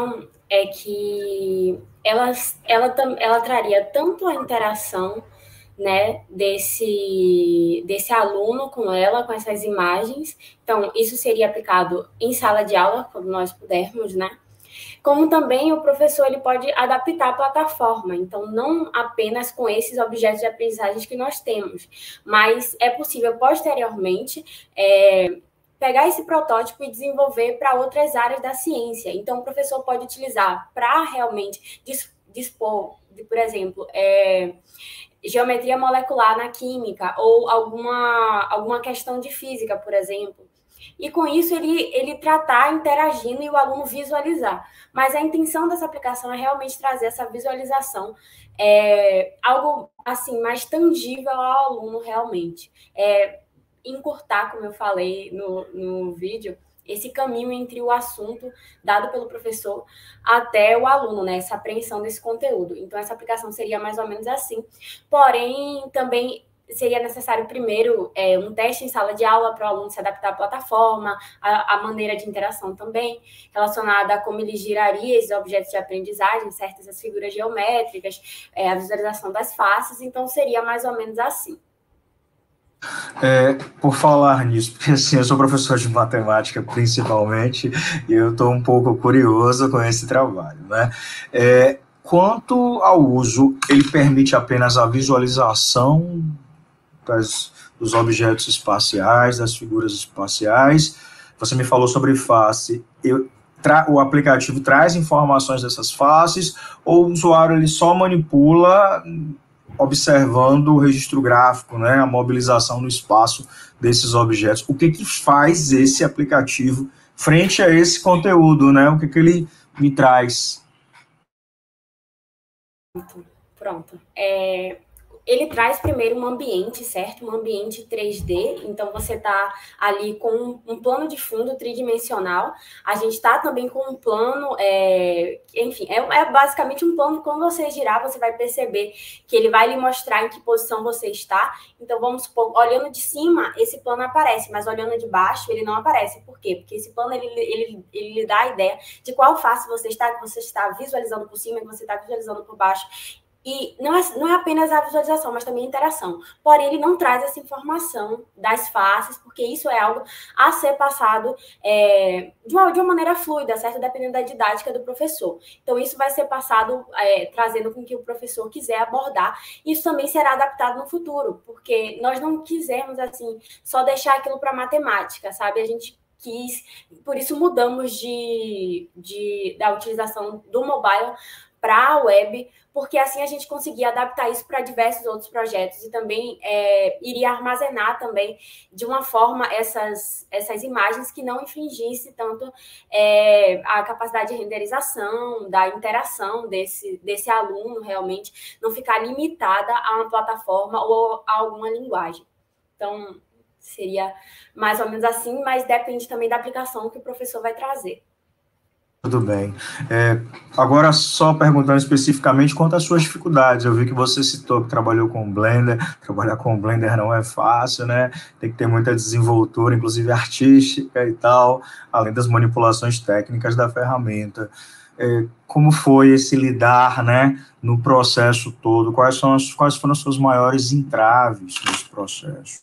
[SPEAKER 3] é que ela traria tanto a interação, né, desse aluno com ela, com essas imagens. Então, isso seria aplicado em sala de aula, quando nós pudermos, né? Como também o professor ele pode adaptar a plataforma, então não apenas com esses objetos de aprendizagem que nós temos, mas é possível posteriormente pegar esse protótipo e desenvolver para outras áreas da ciência. Então o professor pode utilizar para realmente dispor de, por exemplo, geometria molecular na química ou alguma questão de física, por exemplo. E com isso ele tratar interagindo e o aluno visualizar. Mas a intenção dessa aplicação é realmente trazer essa visualização, algo assim mais tangível ao aluno realmente. Encurtar, como eu falei no vídeo, esse caminho entre o assunto dado pelo professor até o aluno, né? Essa apreensão desse conteúdo. Então, essa aplicação seria mais ou menos assim. Porém, também seria necessário primeiro um teste em sala de aula para o aluno se adaptar à plataforma, a maneira de interação também, relacionada a como ele giraria esses objetos de aprendizagem, certas as figuras geométricas, a visualização das faces. Então, seria mais ou menos assim.
[SPEAKER 1] Por falar nisso, porque assim, eu sou professor de matemática principalmente, e eu estou um pouco curioso com esse trabalho, né? Quanto ao uso, ele permite apenas a visualização dos objetos espaciais, das figuras espaciais. Você me falou sobre face. O aplicativo traz informações dessas faces, ou o usuário ele só manipula observando o registro gráfico, né, a mobilização no espaço desses objetos? O que faz esse aplicativo frente a esse conteúdo, né? O que ele me traz?
[SPEAKER 3] Pronto. Ele traz primeiro um ambiente, certo? Um ambiente 3D, então você está ali com um plano de fundo tridimensional, a gente está também com um plano, enfim, basicamente um plano que quando você girar, você vai perceber que ele vai lhe mostrar em que posição você está. Então, vamos supor, olhando de cima, esse plano aparece, mas olhando de baixo, ele não aparece. Por quê? Porque esse plano, ele lhe dá a ideia de qual face você está, que você está visualizando por cima, que você está visualizando por baixo. E não é apenas a visualização, mas também a interação. Porém, ele não traz essa informação das faces, porque isso é algo a ser passado de uma maneira fluida, certo? Dependendo da didática do professor. Então, isso vai ser passado trazendo com que o professor quiser abordar. Isso também será adaptado no futuro, porque nós não quisermos, assim, só deixar aquilo para matemática, sabe? A gente por isso mudamos da utilização do mobile para a web, porque assim a gente conseguia adaptar isso para diversos outros projetos e também iria armazenar também de uma forma essas imagens que não infringisse tanto a capacidade de renderização, da interação desse aluno realmente, não ficar limitada a uma plataforma ou a alguma linguagem. Então, seria mais ou menos assim, mas depende também da aplicação que o professor vai trazer.
[SPEAKER 1] Tudo bem. Agora, só perguntando especificamente quanto às suas dificuldades. Eu vi que você citou que trabalhou com Blender. Trabalhar com Blender não é fácil, né? Tem que ter muita desenvoltura, inclusive artística e tal, além das manipulações técnicas da ferramenta. Como foi esse lidar, né, no processo todo? Quais foram as suas maiores entraves nesse processo?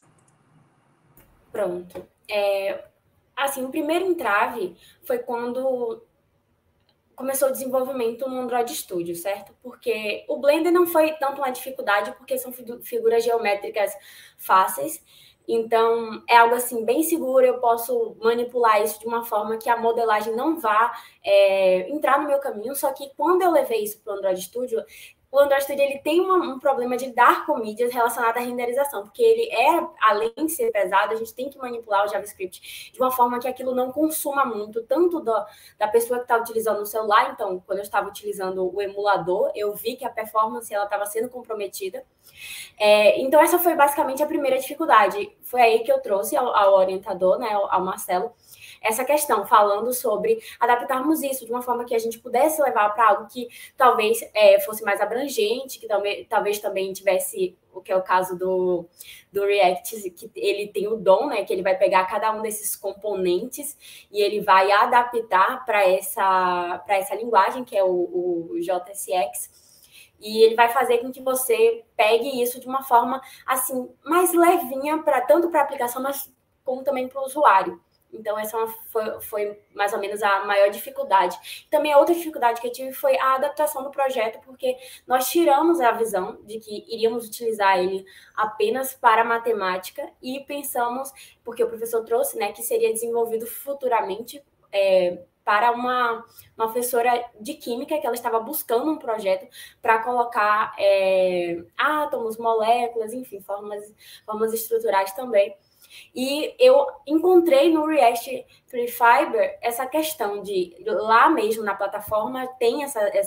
[SPEAKER 3] Pronto. Assim, o primeiro entrave foi quando começou o desenvolvimento no Android Studio, certo? Porque o Blender não foi tanto uma dificuldade, porque são figuras geométricas fáceis, então é algo assim bem seguro, eu posso manipular isso de uma forma que a modelagem não vá entrar no meu caminho, só que quando eu levei isso para o Android Studio, o Android Studio ele tem um problema de lidar com mídias relacionadas à renderização, porque ele além de ser pesado, a gente tem que manipular o JavaScript de uma forma que aquilo não consuma muito, tanto da pessoa que está utilizando o celular. Então, quando eu estava utilizando o emulador, eu vi que a performance estava sendo comprometida. Então, essa foi basicamente a primeira dificuldade. Foi aí que eu trouxe ao orientador, né, ao Marcelo, essa questão, falando sobre adaptarmos isso de uma forma que a gente pudesse levar para algo que talvez fosse mais abrangente, que talvez também tivesse, o que é o caso do React, que ele tem o dom, né, que ele vai pegar cada um desses componentes e ele vai adaptar para essa linguagem, que é o JSX, e ele vai fazer com que você pegue isso de uma forma assim mais levinha, tanto para a aplicação, mas como também para o usuário. Então, essa foi mais ou menos a maior dificuldade. Também a outra dificuldade que eu tive foi a adaptação do projeto, porque nós tiramos a visão de que iríamos utilizar ele apenas para matemática e pensamos, porque o professor trouxe, né, que seria desenvolvido futuramente para uma professora de química, que ela estava buscando um projeto para colocar átomos, moléculas, enfim, formas estruturais também. E eu encontrei no React Free Fiber essa questão de, lá mesmo na plataforma, tem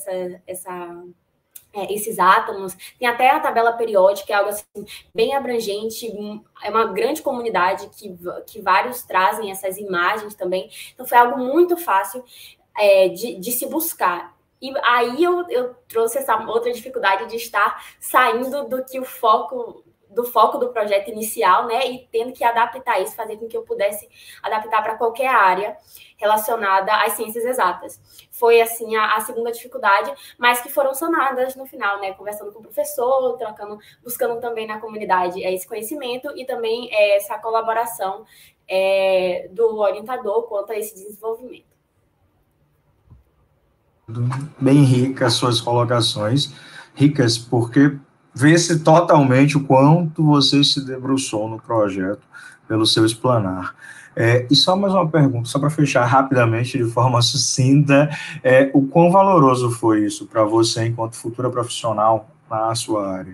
[SPEAKER 3] esses átomos, tem até a tabela periódica, é algo assim, bem abrangente, é uma grande comunidade que vários trazem essas imagens também, então foi algo muito fácil de se buscar. E aí eu trouxe essa outra dificuldade de estar saindo do foco do projeto inicial, né, e tendo que adaptar isso, fazer com que eu pudesse adaptar para qualquer área relacionada às ciências exatas. Foi, assim, a segunda dificuldade, mas que foram sanadas no final, né, conversando com o professor, buscando também na comunidade esse conhecimento e também essa colaboração do orientador quanto a esse desenvolvimento.
[SPEAKER 1] Bem ricas suas colocações, ricas porque vê-se totalmente o quanto você se debruçou no projeto pelo seu explanar. E só mais uma pergunta, só para fechar rapidamente, de forma sucinta, o quão valoroso foi isso para você enquanto futura profissional na sua área?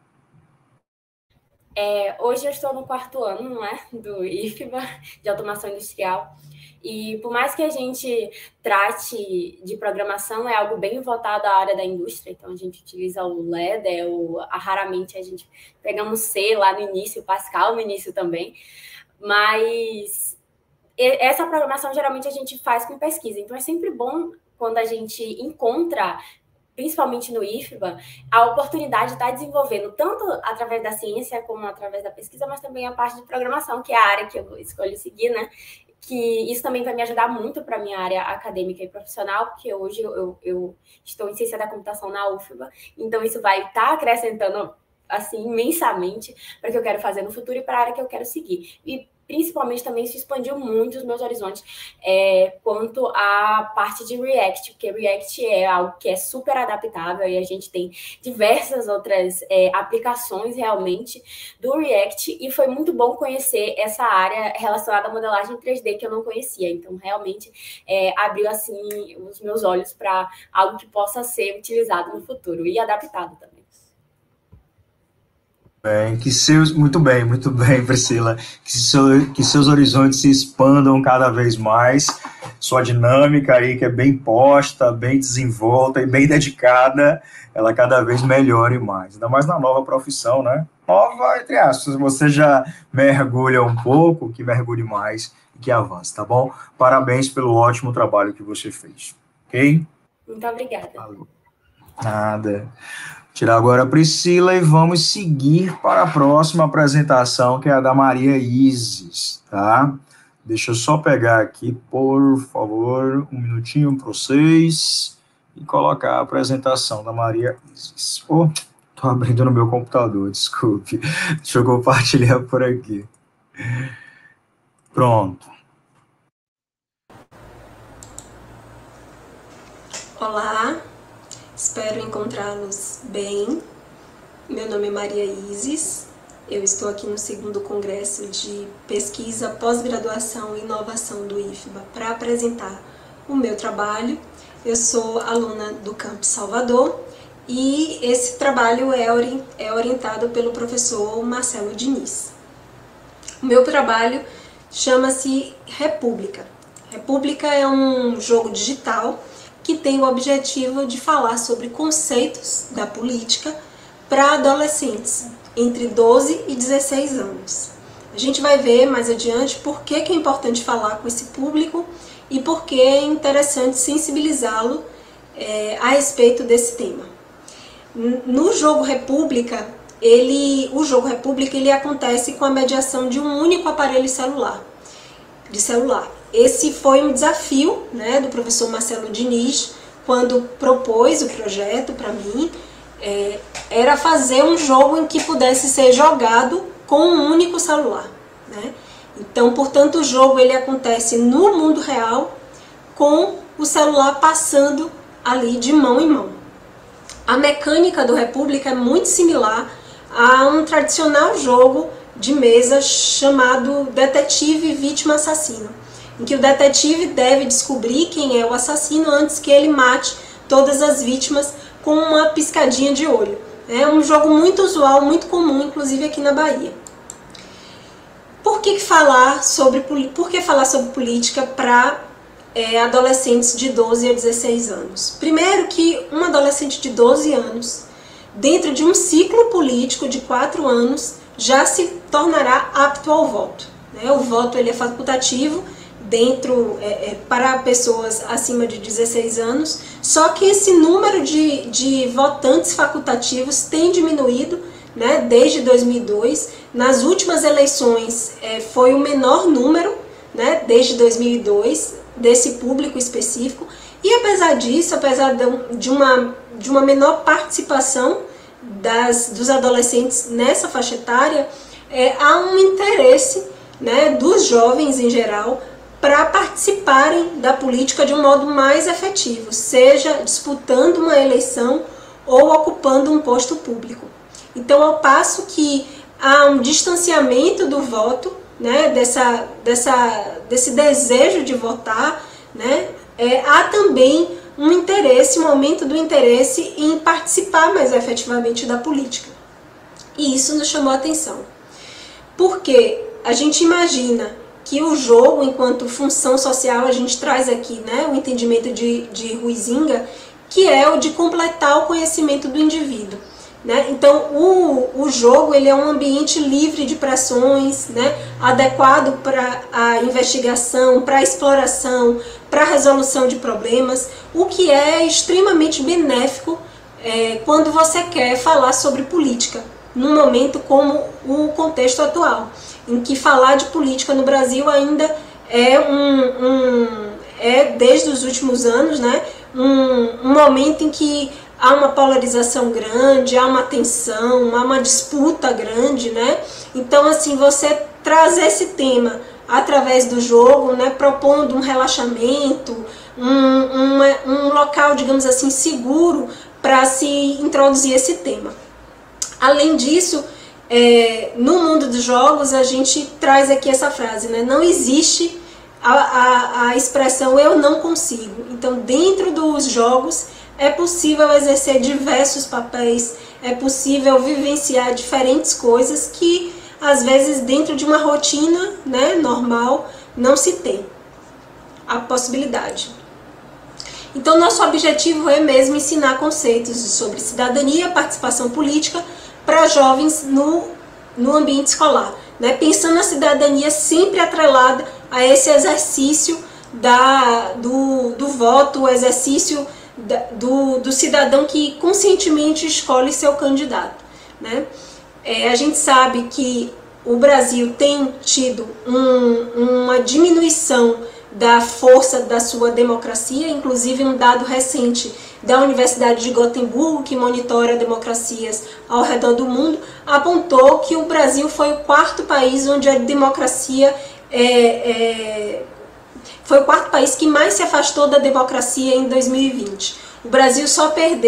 [SPEAKER 3] Hoje eu estou no 4º ano, não é, do IFBA, de automação industrial, e por mais que a gente trate de programação, é algo bem voltado à área da indústria, então a gente utiliza o LED, raramente a gente pegamos C lá no início, Pascal no início também, mas essa programação geralmente a gente faz com pesquisa, então é sempre bom quando a gente encontra, principalmente no IFBA, a oportunidade de estar desenvolvendo tanto através da ciência como através da pesquisa, mas também a parte de programação, que é a área que eu escolho seguir, né? Que isso também vai me ajudar muito para a minha área acadêmica e profissional, porque hoje eu estou em ciência da computação na UFBA, então isso vai estar acrescentando assim imensamente para o que eu quero fazer no futuro e para a área que eu quero seguir. E principalmente também isso expandiu muito os meus horizontes quanto à parte de React, porque React é algo que é super adaptável e a gente tem diversas outras aplicações realmente do React e foi muito bom conhecer essa área relacionada à modelagem 3D que eu não conhecia, então realmente abriu assim os meus olhos para algo que possa ser utilizado no futuro e adaptado também.
[SPEAKER 1] Muito bem, Priscila, que seus horizontes se expandam cada vez mais, sua dinâmica aí que é bem posta, bem desenvolta e bem dedicada, ela cada vez melhore mais, ainda mais na nova profissão, né? Nova, entre aspas, você já mergulha um pouco, que mergulhe mais e que avance, tá bom? Parabéns pelo ótimo trabalho que você fez, ok?
[SPEAKER 3] Muito obrigada.
[SPEAKER 1] Falou. Nada. Tirar agora a Priscila e vamos seguir para a próxima apresentação, que é a da Maria Isis, tá? Deixa eu só pegar aqui, por favor, um minutinho para vocês e colocar a apresentação da Maria Isis. Estou abrindo no meu computador, desculpe. Deixa eu compartilhar por aqui. Pronto.
[SPEAKER 4] Olá. Espero encontrá-los bem. Meu nome é Maria Isis. Eu estou aqui no 2º Congresso de Pesquisa, Pós-Graduação e Inovação do IFBA para apresentar o meu trabalho. Eu sou aluna do Campus Salvador e esse trabalho é orientado pelo professor Marcelo Diniz. O meu trabalho chama-se República. República é um jogo digital que tem o objetivo de falar sobre conceitos da política para adolescentes entre 12 e 16 anos. A gente vai ver mais adiante por que é importante falar com esse público e por que é interessante sensibilizá-lo a respeito desse tema. No jogo República, o jogo República ele acontece com a mediação de um único aparelho celular. Esse foi um desafio, né, do professor Marcelo Diniz, quando propôs o projeto para mim, era fazer um jogo em que pudesse ser jogado com um único celular, né? Então, portanto, o jogo ele acontece no mundo real com o celular passando ali de mão em mão. A mecânica do República é muito similar a um tradicional jogo de mesa chamado Detetive Vítima Assassino, em que o detetive deve descobrir quem é o assassino antes que ele mate todas as vítimas com uma piscadinha de olho. É um jogo muito usual, muito comum, inclusive aqui na Bahia. Por que falar sobre política para adolescentes de 12 a 16 anos? Primeiro que um adolescente de 12 anos, dentro de um ciclo político de 4 anos, já se tornará apto ao voto, né? O voto ele é facultativo para pessoas acima de 16 anos, só que esse número de votantes facultativos tem diminuído, né, desde 2002. Nas últimas eleições foi o menor número, né, desde 2002, desse público específico, e apesar disso, apesar de uma menor participação dos adolescentes nessa faixa etária, há um interesse, né, dos jovens em geral para participarem da política de um modo mais efetivo, seja disputando uma eleição ou ocupando um posto público. Então, ao passo que há um distanciamento do voto, né, desse desejo de votar, né, há também um interesse, um aumento do interesse em participar mais efetivamente da política. E isso nos chamou a atenção. Porque a gente imagina que o jogo, enquanto função social, a gente traz aqui, né, o entendimento de Huizinga, que é o de completar o conhecimento do indivíduo, né? Então, o jogo ele é um ambiente livre de pressões, né, adequado para a investigação, para a exploração, para a resolução de problemas, o que é extremamente benéfico quando você quer falar sobre política, num momento como o contexto atual, em que falar de política no Brasil ainda desde os últimos anos, né, um momento em que há uma polarização grande, há uma tensão, há uma disputa grande, né? Então, assim, você trazer esse tema através do jogo, né, propondo um relaxamento, um local, digamos assim, seguro para se introduzir esse tema. Além disso, no mundo dos jogos, a gente traz aqui essa frase, né? Não existe a expressão eu não consigo. Então, dentro dos jogos, é possível exercer diversos papéis, é possível vivenciar diferentes coisas que, às vezes, dentro de uma rotina, né, normal, não se tem a possibilidade. Então, nosso objetivo é mesmo ensinar conceitos sobre cidadania, participação política para jovens no ambiente escolar, né, pensando a cidadania sempre atrelada a esse exercício do voto, o exercício do cidadão que conscientemente escolhe seu candidato, né? A gente sabe que o Brasil tem tido uma diminuição da força da sua democracia, inclusive um dado recente da Universidade de Gotemburgo, que monitora democracias ao redor do mundo, apontou que o Brasil foi o quarto país onde a democracia foi o quarto país que mais se afastou da democracia em 2020. O Brasil só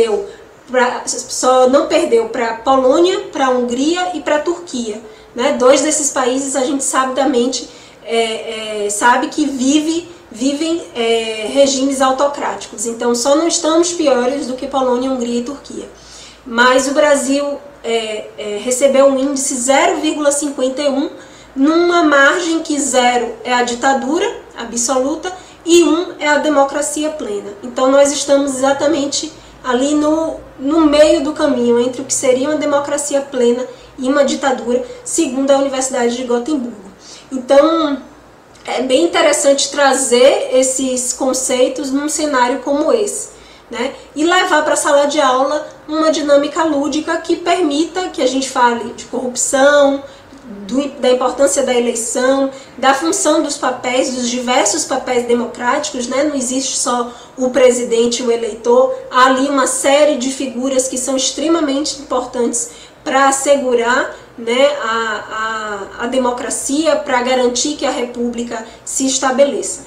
[SPEAKER 4] não perdeu para a Polônia, para a Hungria e para a Turquia, né? 2 desses países a gente sabidamente sabe que vivem regimes autocráticos. Então, só não estamos piores do que Polônia, Hungria e Turquia. Mas o Brasil recebeu um índice 0,51, numa margem que 0 é a ditadura absoluta e 1 é a democracia plena. Então, nós estamos exatamente ali no meio do caminho, entre o que seria uma democracia plena e uma ditadura, segundo a Universidade de Gotemburgo. Então, é bem interessante trazer esses conceitos num cenário como esse, né? E levar para a sala de aula uma dinâmica lúdica que permita que a gente fale de corrupção, da importância da eleição, da função dos papéis, dos diversos papéis democráticos, né? Não existe só o presidente e o eleitor, há ali uma série de figuras que são extremamente importantes para assegurar, né, a democracia, para garantir que a república se estabeleça.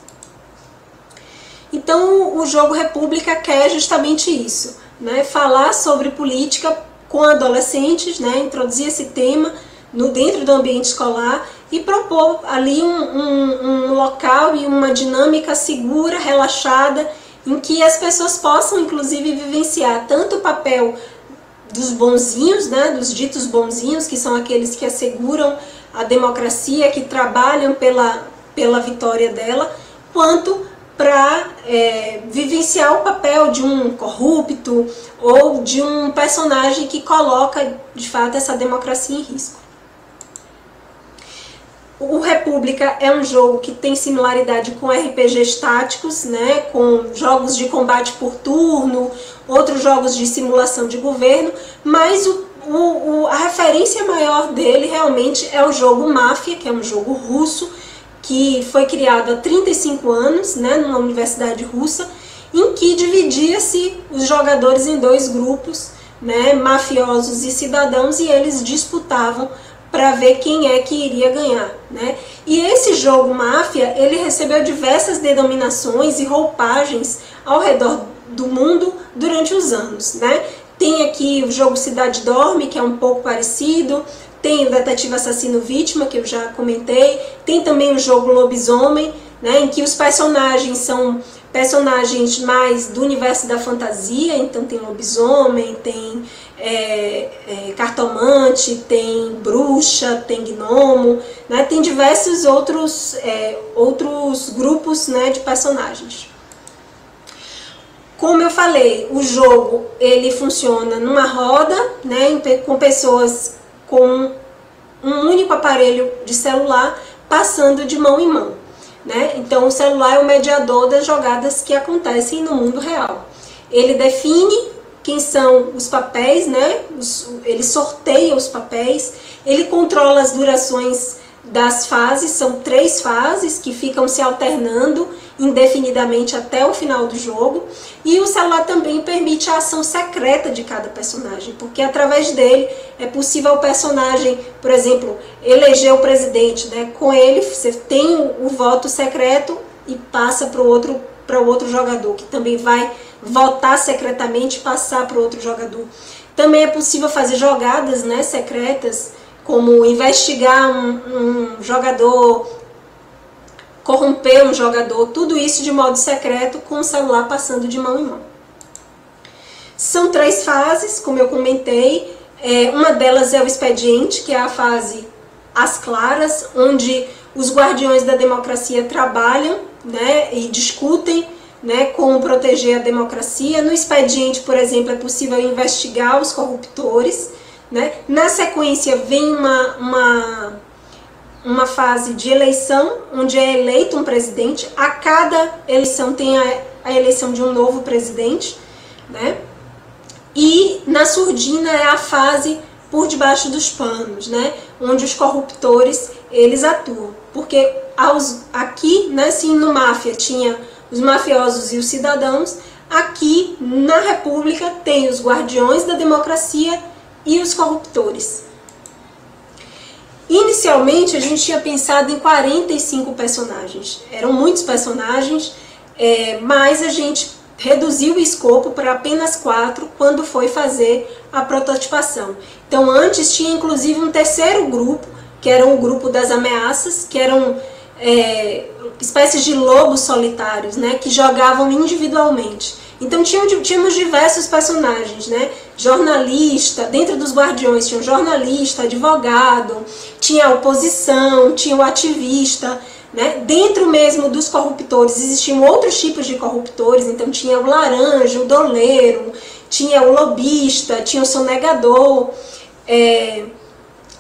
[SPEAKER 4] Então, o jogo República quer justamente isso, né? Falar sobre política com adolescentes, né? Introduzir esse tema dentro do ambiente escolar e propor ali um local e uma dinâmica segura, relaxada, em que as pessoas possam, inclusive, vivenciar tanto o papel dos bonzinhos, né, dos ditos bonzinhos, que são aqueles que asseguram a democracia, que trabalham pela vitória dela, quanto para vivenciar o papel de um corrupto ou de um personagem que coloca, de fato, essa democracia em risco. O República é um jogo que tem similaridade com RPGs táticos, né, com jogos de combate por turno, outros jogos de simulação de governo, mas a referência maior dele realmente é o jogo Máfia, que é um jogo russo, que foi criado há 35 anos, né, numa universidade russa, em que dividia-se os jogadores em dois grupos, né, mafiosos e cidadãos, e eles disputavam para ver quem é que iria ganhar, né? E esse jogo Máfia, ele recebeu diversas denominações e roupagens ao redor do mundo durante os anos, né? Tem aqui o jogo Cidade Dorme, que é um pouco parecido, tem o Detetive Assassino Vítima, que eu já comentei, tem também o jogo Lobisomem, né, em que os personagens são personagens mais do universo da fantasia, então tem lobisomem, tem cartomante, tem bruxa, tem gnomo, né, tem diversos outros grupos, né, de personagens. Como eu falei, o jogo ele funciona numa roda, né, com pessoas com um único aparelho de celular passando de mão em mão, né? Então o celular é o mediador das jogadas que acontecem no mundo real. Ele define quem são os papéis, né? Ele sorteia os papéis, ele controla as durações das fases, são 3 fases que ficam se alternando indefinidamente até o final do jogo, e o celular também permite a ação secreta de cada personagem, porque através dele é possível o personagem, por exemplo, eleger o presidente, né? Com ele você tem o voto secreto e passa para o outro jogador, que também vai votar secretamente e passar para o outro jogador. Também é possível fazer jogadas, né, secretas, como investigar um jogador, corromper um jogador, tudo isso de modo secreto com o celular passando de mão em mão. São 3 fases, como eu comentei, uma delas é o expediente, que é a fase às claras, onde os guardiões da democracia trabalham, né, e discutem, né, como proteger a democracia. No expediente, por exemplo, é possível investigar os corruptores, né? Na sequência vem uma fase de eleição, onde é eleito um presidente. A cada eleição tem a eleição de um novo presidente, né? E na surdina é a fase por debaixo dos panos, né? Onde os corruptores eles atuam. Porque aqui, né, assim, no Máfia tinha os mafiosos e os cidadãos, aqui na República tem os guardiões da democracia e os corruptores. Inicialmente a gente tinha pensado em 45 personagens, eram muitos personagens, mas a gente reduziu o escopo para apenas 4 quando foi fazer a prototipação. Então antes tinha inclusive um terceiro grupo, que era o grupo das ameaças, que eram espécies de lobos solitários, né, que jogavam individualmente. Então tínhamos diversos personagens, né? Jornalista, dentro dos guardiões tinha um jornalista, advogado, tinha a oposição, tinha o ativista, né? Dentro mesmo dos corruptores existiam outros tipos de corruptores, então tinha o laranja, o doleiro, tinha o lobista, tinha o sonegador,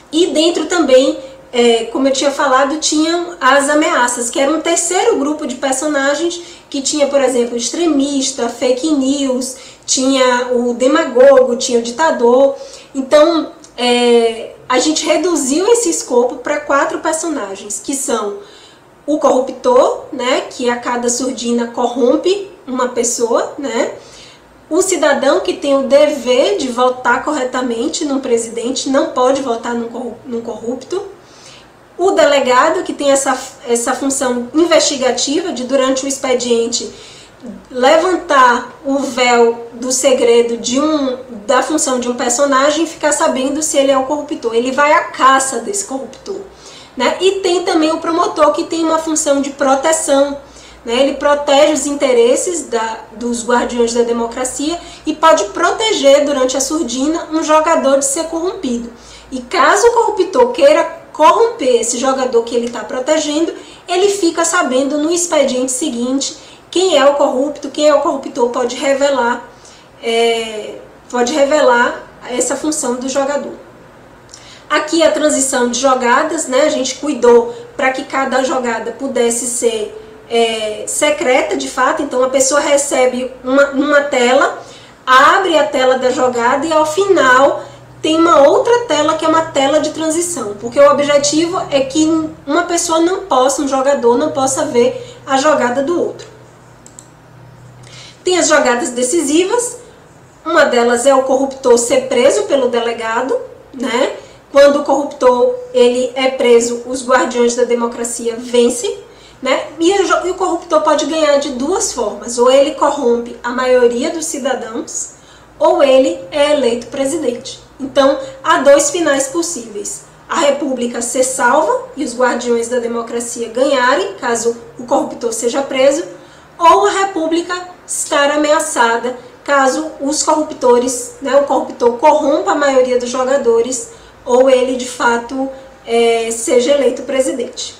[SPEAKER 4] E dentro também, como eu tinha falado, tinham as ameaças, que era um terceiro grupo de personagens que tinha, por exemplo, o extremista, fake news, tinha o demagogo, tinha o ditador. Então, a gente reduziu esse escopo para 4 personagens, que são o corruptor, né, que a cada surdina corrompe uma pessoa, né, o cidadão que tem o dever de votar corretamente num presidente, não pode votar num corrupto, o delegado, que tem essa função investigativa de, durante o expediente, levantar o véu do segredo da função de um personagem e ficar sabendo se ele é o corruptor. Ele vai à caça desse corruptor. Né? E tem também o promotor, que tem uma função de proteção. Né? Ele protege os interesses dos guardiões da democracia e pode proteger, durante a surdina, um jogador de ser corrompido. E caso o corruptor queira corromper esse jogador que ele está protegendo, ele fica sabendo no expediente seguinte quem é o corrupto, quem é o corruptor, pode revelar essa função do jogador. Aqui a transição de jogadas, né? A gente cuidou para que cada jogada pudesse ser secreta de fato, então a pessoa recebe uma tela, abre a tela da jogada e ao final tem uma outra tela que é uma tela de transição, porque o objetivo é que um jogador não possa ver a jogada do outro. Tem as jogadas decisivas, uma delas é o corruptor ser preso pelo delegado, né? Quando o corruptor ele é preso, os guardiões da democracia vencem, né? E o corruptor pode ganhar de 2 formas, ou ele corrompe a maioria dos cidadãos, ou ele é eleito presidente. Então, há 2 finais possíveis. A república ser salva e os guardiões da democracia ganharem, caso o corruptor seja preso, ou a república estar ameaçada, caso os corruptores, né, o corruptor corrompa a maioria dos jogadores, ou ele de fato seja eleito presidente.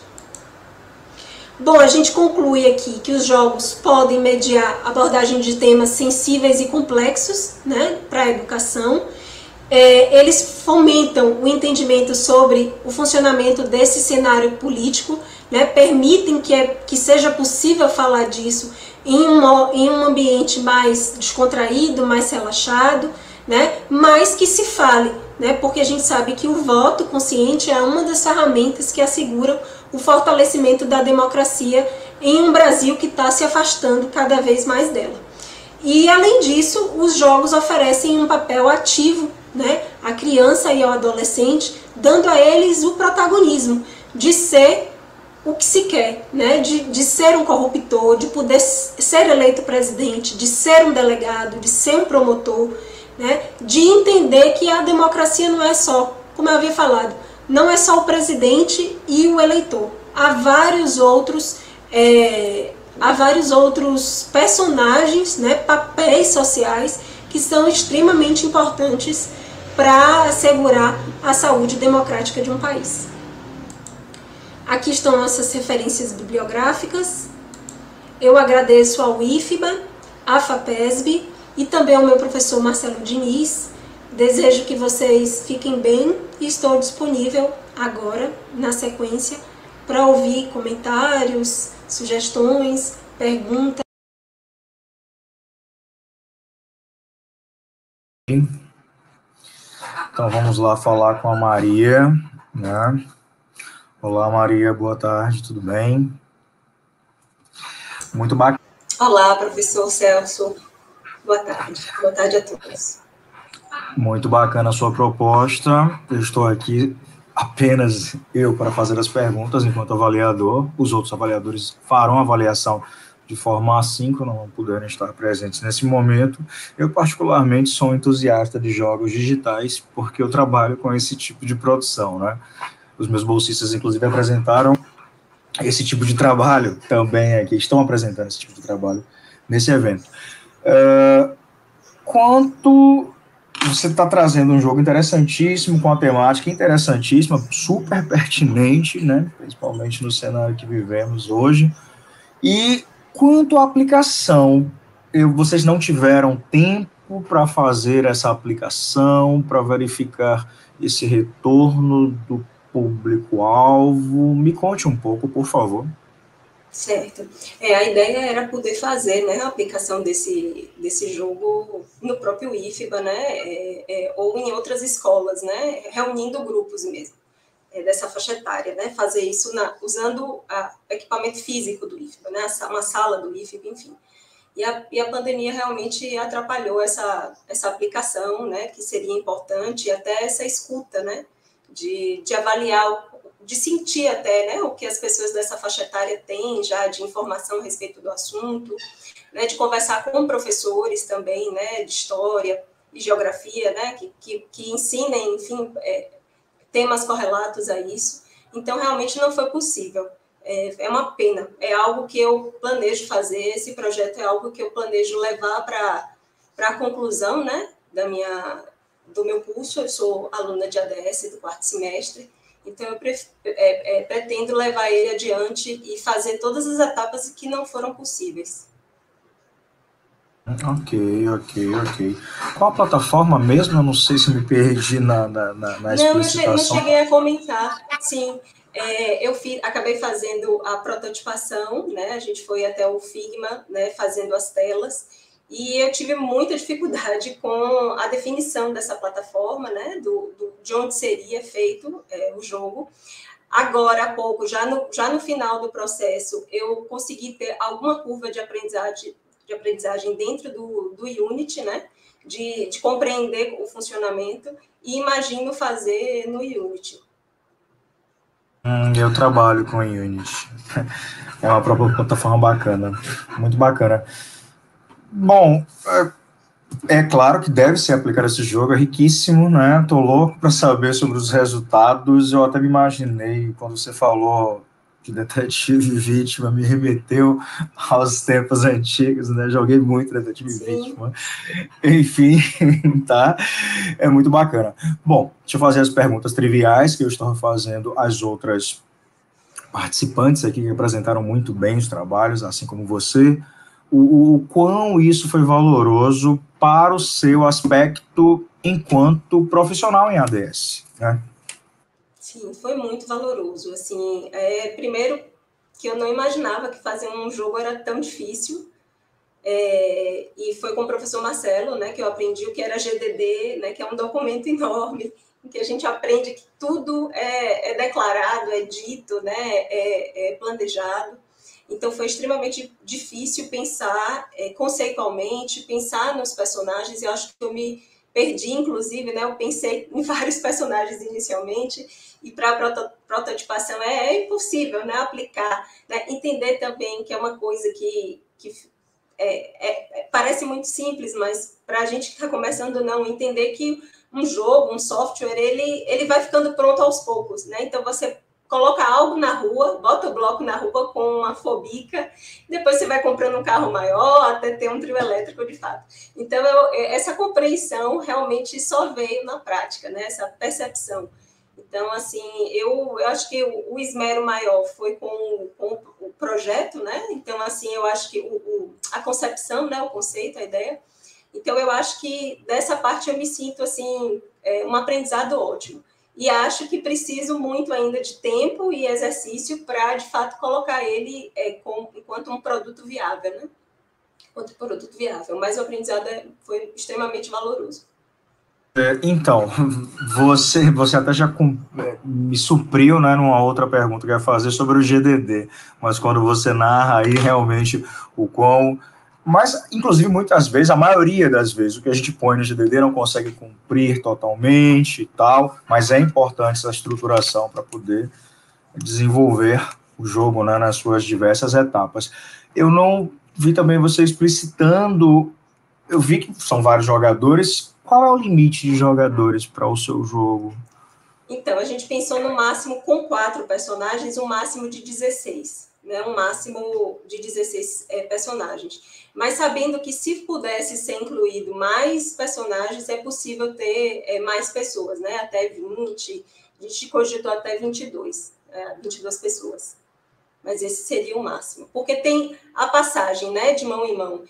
[SPEAKER 4] Bom, a gente conclui aqui que os jogos podem mediar abordagem de temas sensíveis e complexos, né, para a educação. Eles fomentam o entendimento sobre o funcionamento desse cenário político, né, permitem que seja possível falar disso em um ambiente mais descontraído, mais relaxado, né, mas que se fale, né, porque a gente sabe que o voto consciente é uma das ferramentas que asseguram o fortalecimento da democracia em um Brasil que está se afastando cada vez mais dela. E, além disso, os jogos oferecem um papel ativo, né, à criança e ao adolescente, dando a eles o protagonismo de ser o que se quer, né, de ser um corruptor, de poder ser eleito presidente, de ser um delegado, de ser um promotor, né, de entender que a democracia não é só, como eu havia falado, não é só o presidente e o eleitor. Há vários outros personagens, né, papéis sociais que são extremamente importantes para assegurar a saúde democrática de um país. Aqui estão nossas referências bibliográficas. Eu agradeço ao IFBA, à FAPESB e também ao meu professor Marcelo Diniz. Desejo que vocês fiquem bem e estou disponível agora, na sequência, para ouvir comentários, sugestões, perguntas.
[SPEAKER 1] Então vamos lá falar com a Maria, né? Olá, Maria, boa tarde, tudo bem? Muito bacana.
[SPEAKER 4] Olá, professor Celso. Boa tarde a todos.
[SPEAKER 1] Muito bacana a sua proposta. Eu estou aqui apenas para fazer as perguntas enquanto avaliador. Os outros avaliadores farão a avaliação de forma assíncrona, não puderem estar presentes nesse momento. Eu, particularmente, sou um entusiasta de jogos digitais porque eu trabalho com esse tipo de produção, né? Os meus bolsistas, inclusive, apresentaram esse tipo de trabalho também aqui, estão apresentando esse tipo de trabalho nesse evento. Quanto você está trazendo um jogo interessantíssimo, com a temática interessantíssima, super pertinente, né, principalmente no cenário que vivemos hoje, e quanto à aplicação, vocês não tiveram tempo para fazer essa aplicação, para verificar esse retorno do público-alvo? Me conte um pouco, por favor.
[SPEAKER 4] Certo. A ideia era poder fazer, né, a aplicação desse jogo no próprio IFBA, né, ou em outras escolas, né, reunindo grupos mesmo, dessa faixa etária, né, fazer isso usando o equipamento físico do IFBA, né, uma sala do IFBA, enfim. E a pandemia realmente atrapalhou essa aplicação, né, que seria importante, até essa escuta, né, de avaliar, de sentir até, né, o que as pessoas dessa faixa etária têm já de informação a respeito do assunto, né, de conversar com professores também, né, de história e geografia, né, que ensinem, enfim, temas correlatos a isso. Então, realmente não foi possível. É uma pena. É algo que eu planejo fazer, esse projeto é algo que eu planejo levar para a conclusão, né, do meu curso. Eu sou aluna de ADS do 4º semestre, então eu pretendo levar ele adiante e fazer todas as etapas que não foram possíveis.
[SPEAKER 1] Ok. Qual a plataforma mesmo? Eu não sei se me perdi na explicitação.
[SPEAKER 4] Não cheguei a comentar, sim. Acabei fazendo a prototipação, né? A gente foi até o Figma, né, fazendo as telas, e eu tive muita dificuldade com a definição dessa plataforma, né, de onde seria feito o jogo. Agora, há pouco, já no final do processo, eu consegui ter alguma curva de aprendizagem dentro do Unity, né, de compreender o funcionamento, e imagino fazer no Unity.
[SPEAKER 1] Eu trabalho com Unity. É uma própria plataforma bacana, muito bacana. Bom, é claro que deve ser aplicado esse jogo, é riquíssimo, né? Tô louco para saber sobre os resultados. Eu até me imaginei, quando você falou de detetive e vítima, me remeteu aos tempos antigos, né? Joguei muito detetive e vítima. Enfim, tá? É muito bacana. Bom, deixa eu fazer as perguntas triviais que eu estava fazendo às outras participantes aqui que apresentaram muito bem os trabalhos, assim como você. O quão isso foi valoroso para o seu aspecto enquanto profissional em ADS, né?
[SPEAKER 4] Sim, foi muito valoroso. Assim, primeiro que eu não imaginava que fazer um jogo era tão difícil, e foi com o professor Marcelo, né, que eu aprendi o que era GDD, né, que é um documento enorme, em que a gente aprende que tudo é declarado, é dito, né, é planejado. Então, foi extremamente difícil pensar conceitualmente, pensar nos personagens. Eu acho que eu me perdi, inclusive, né? Eu pensei em vários personagens inicialmente, e para a prototipação é impossível, né? Aplicar, né? Entender também que é uma coisa que parece muito simples, mas para a gente que está começando, não, entender que um jogo, um software, ele vai ficando pronto aos poucos, né? Então, você coloca algo na rua, bota o bloco na rua com uma fobica, depois você vai comprando um carro maior até ter um trio elétrico de fato. Então, essa compreensão realmente só veio na prática, né? Essa percepção. Então, assim, eu acho que o esmero maior foi com o projeto, né? Então, assim, eu acho que a concepção, né? O conceito, a ideia. Então, eu acho que dessa parte eu me sinto, assim, um aprendizado ótimo. E acho que preciso muito ainda de tempo e exercício para, de fato, colocar ele enquanto um produto viável, né? Enquanto produto viável. Mas o aprendizado foi extremamente valoroso.
[SPEAKER 1] Então, você até já me supriu, né, numa outra pergunta que eu ia fazer sobre o GDD, mas quando você narra aí realmente o quão... Mas, inclusive, muitas vezes, a maioria das vezes, o que a gente põe no GDD não consegue cumprir totalmente e tal, mas é importante essa estruturação para poder desenvolver o jogo, né, nas suas diversas etapas. Eu não vi também você explicitando, eu vi que são vários jogadores. Qual é o limite de jogadores para o seu jogo?
[SPEAKER 4] Então, a gente pensou no máximo, com 4 personagens, um máximo de 16, né? Um máximo de 16 personagens. Mas sabendo que se pudesse ser incluído mais personagens, é possível ter mais pessoas, né? Até 20, a gente cogitou até 22 pessoas. Mas esse seria o máximo. Porque tem a passagem, né, de mão em mão.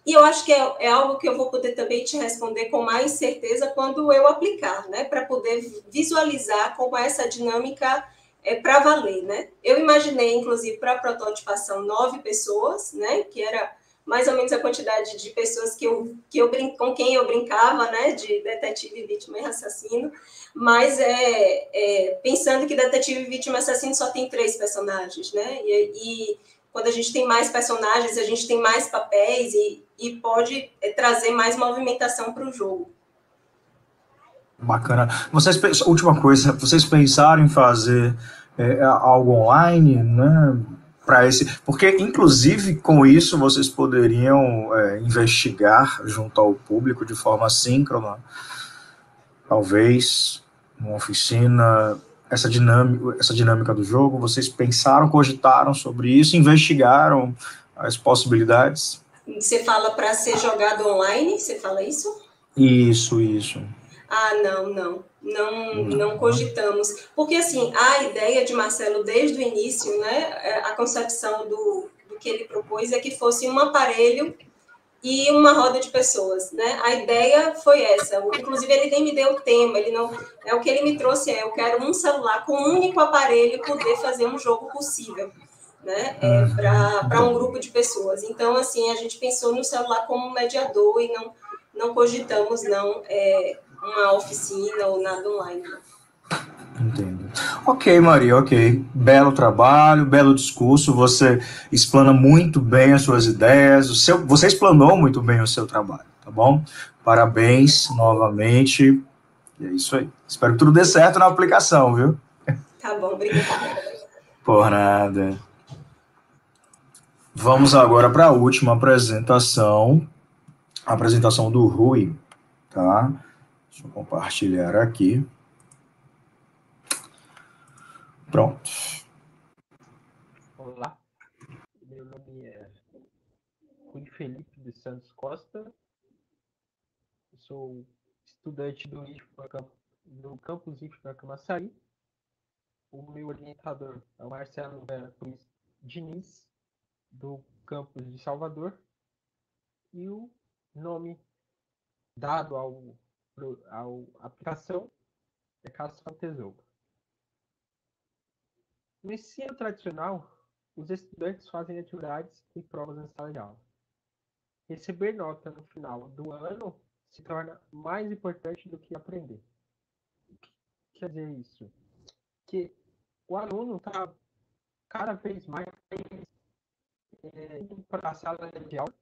[SPEAKER 4] E eu acho que é algo que eu vou poder também te responder com mais certeza quando eu aplicar, né? Para poder visualizar como essa dinâmica é para valer, né? Eu imaginei, inclusive, para a prototipação 9 pessoas, né? Que era mais ou menos a quantidade de pessoas com quem eu brincava, né? De detetive, vítima e assassino. Mas pensando que detetive, vítima e assassino só tem 3 personagens, né? E quando a gente tem mais personagens, a gente tem mais papéis e pode trazer mais movimentação para o jogo.
[SPEAKER 1] Bacana. Última coisa, vocês pensaram em fazer algo online, né? Porque, inclusive, com isso, vocês poderiam investigar junto ao público de forma síncrona, talvez, uma oficina, essa dinâmica do jogo. Vocês pensaram, cogitaram sobre isso, investigaram as possibilidades?
[SPEAKER 4] Você fala para ser jogado online? Você fala isso?
[SPEAKER 1] Isso.
[SPEAKER 4] Ah, não cogitamos. Porque, assim, a ideia de Marcelo, desde o início, né, a concepção do que ele propôs é que fosse um aparelho e uma roda de pessoas, né? A ideia foi essa. Inclusive, ele nem me deu o tema, ele não... o que ele me trouxe eu quero um celular com um único aparelho poder fazer um jogo possível, né? Para um grupo de pessoas. Então, assim, a gente pensou no celular como mediador e não cogitamos, uma oficina ou nada online.
[SPEAKER 1] Entendo. Ok, Maria, ok. Belo trabalho, belo discurso. Você explana muito bem as suas ideias. Você explanou muito bem o seu trabalho, tá bom? Parabéns novamente. E é isso aí. Espero que tudo dê certo na aplicação, viu?
[SPEAKER 4] Tá bom, obrigada.
[SPEAKER 1] Por nada. Vamos agora para a última apresentação. A apresentação do Rui, tá? Deixa eu compartilhar aqui. Pronto.
[SPEAKER 5] Olá, meu nome é Rui Felipe dos Santos Costa, sou estudante do campus IFPA Camaçari. O meu orientador é o Marcelo Vera Cruz Diniz, do campus de Salvador, e o nome dado à aplicação é Caça ao Tesouro. No ensino tradicional, os estudantes fazem atividades e provas na sala de aula. Receber nota no final do ano se torna mais importante do que aprender. O que quer dizer isso? Que o aluno está cada vez mais indo para a sala de aula,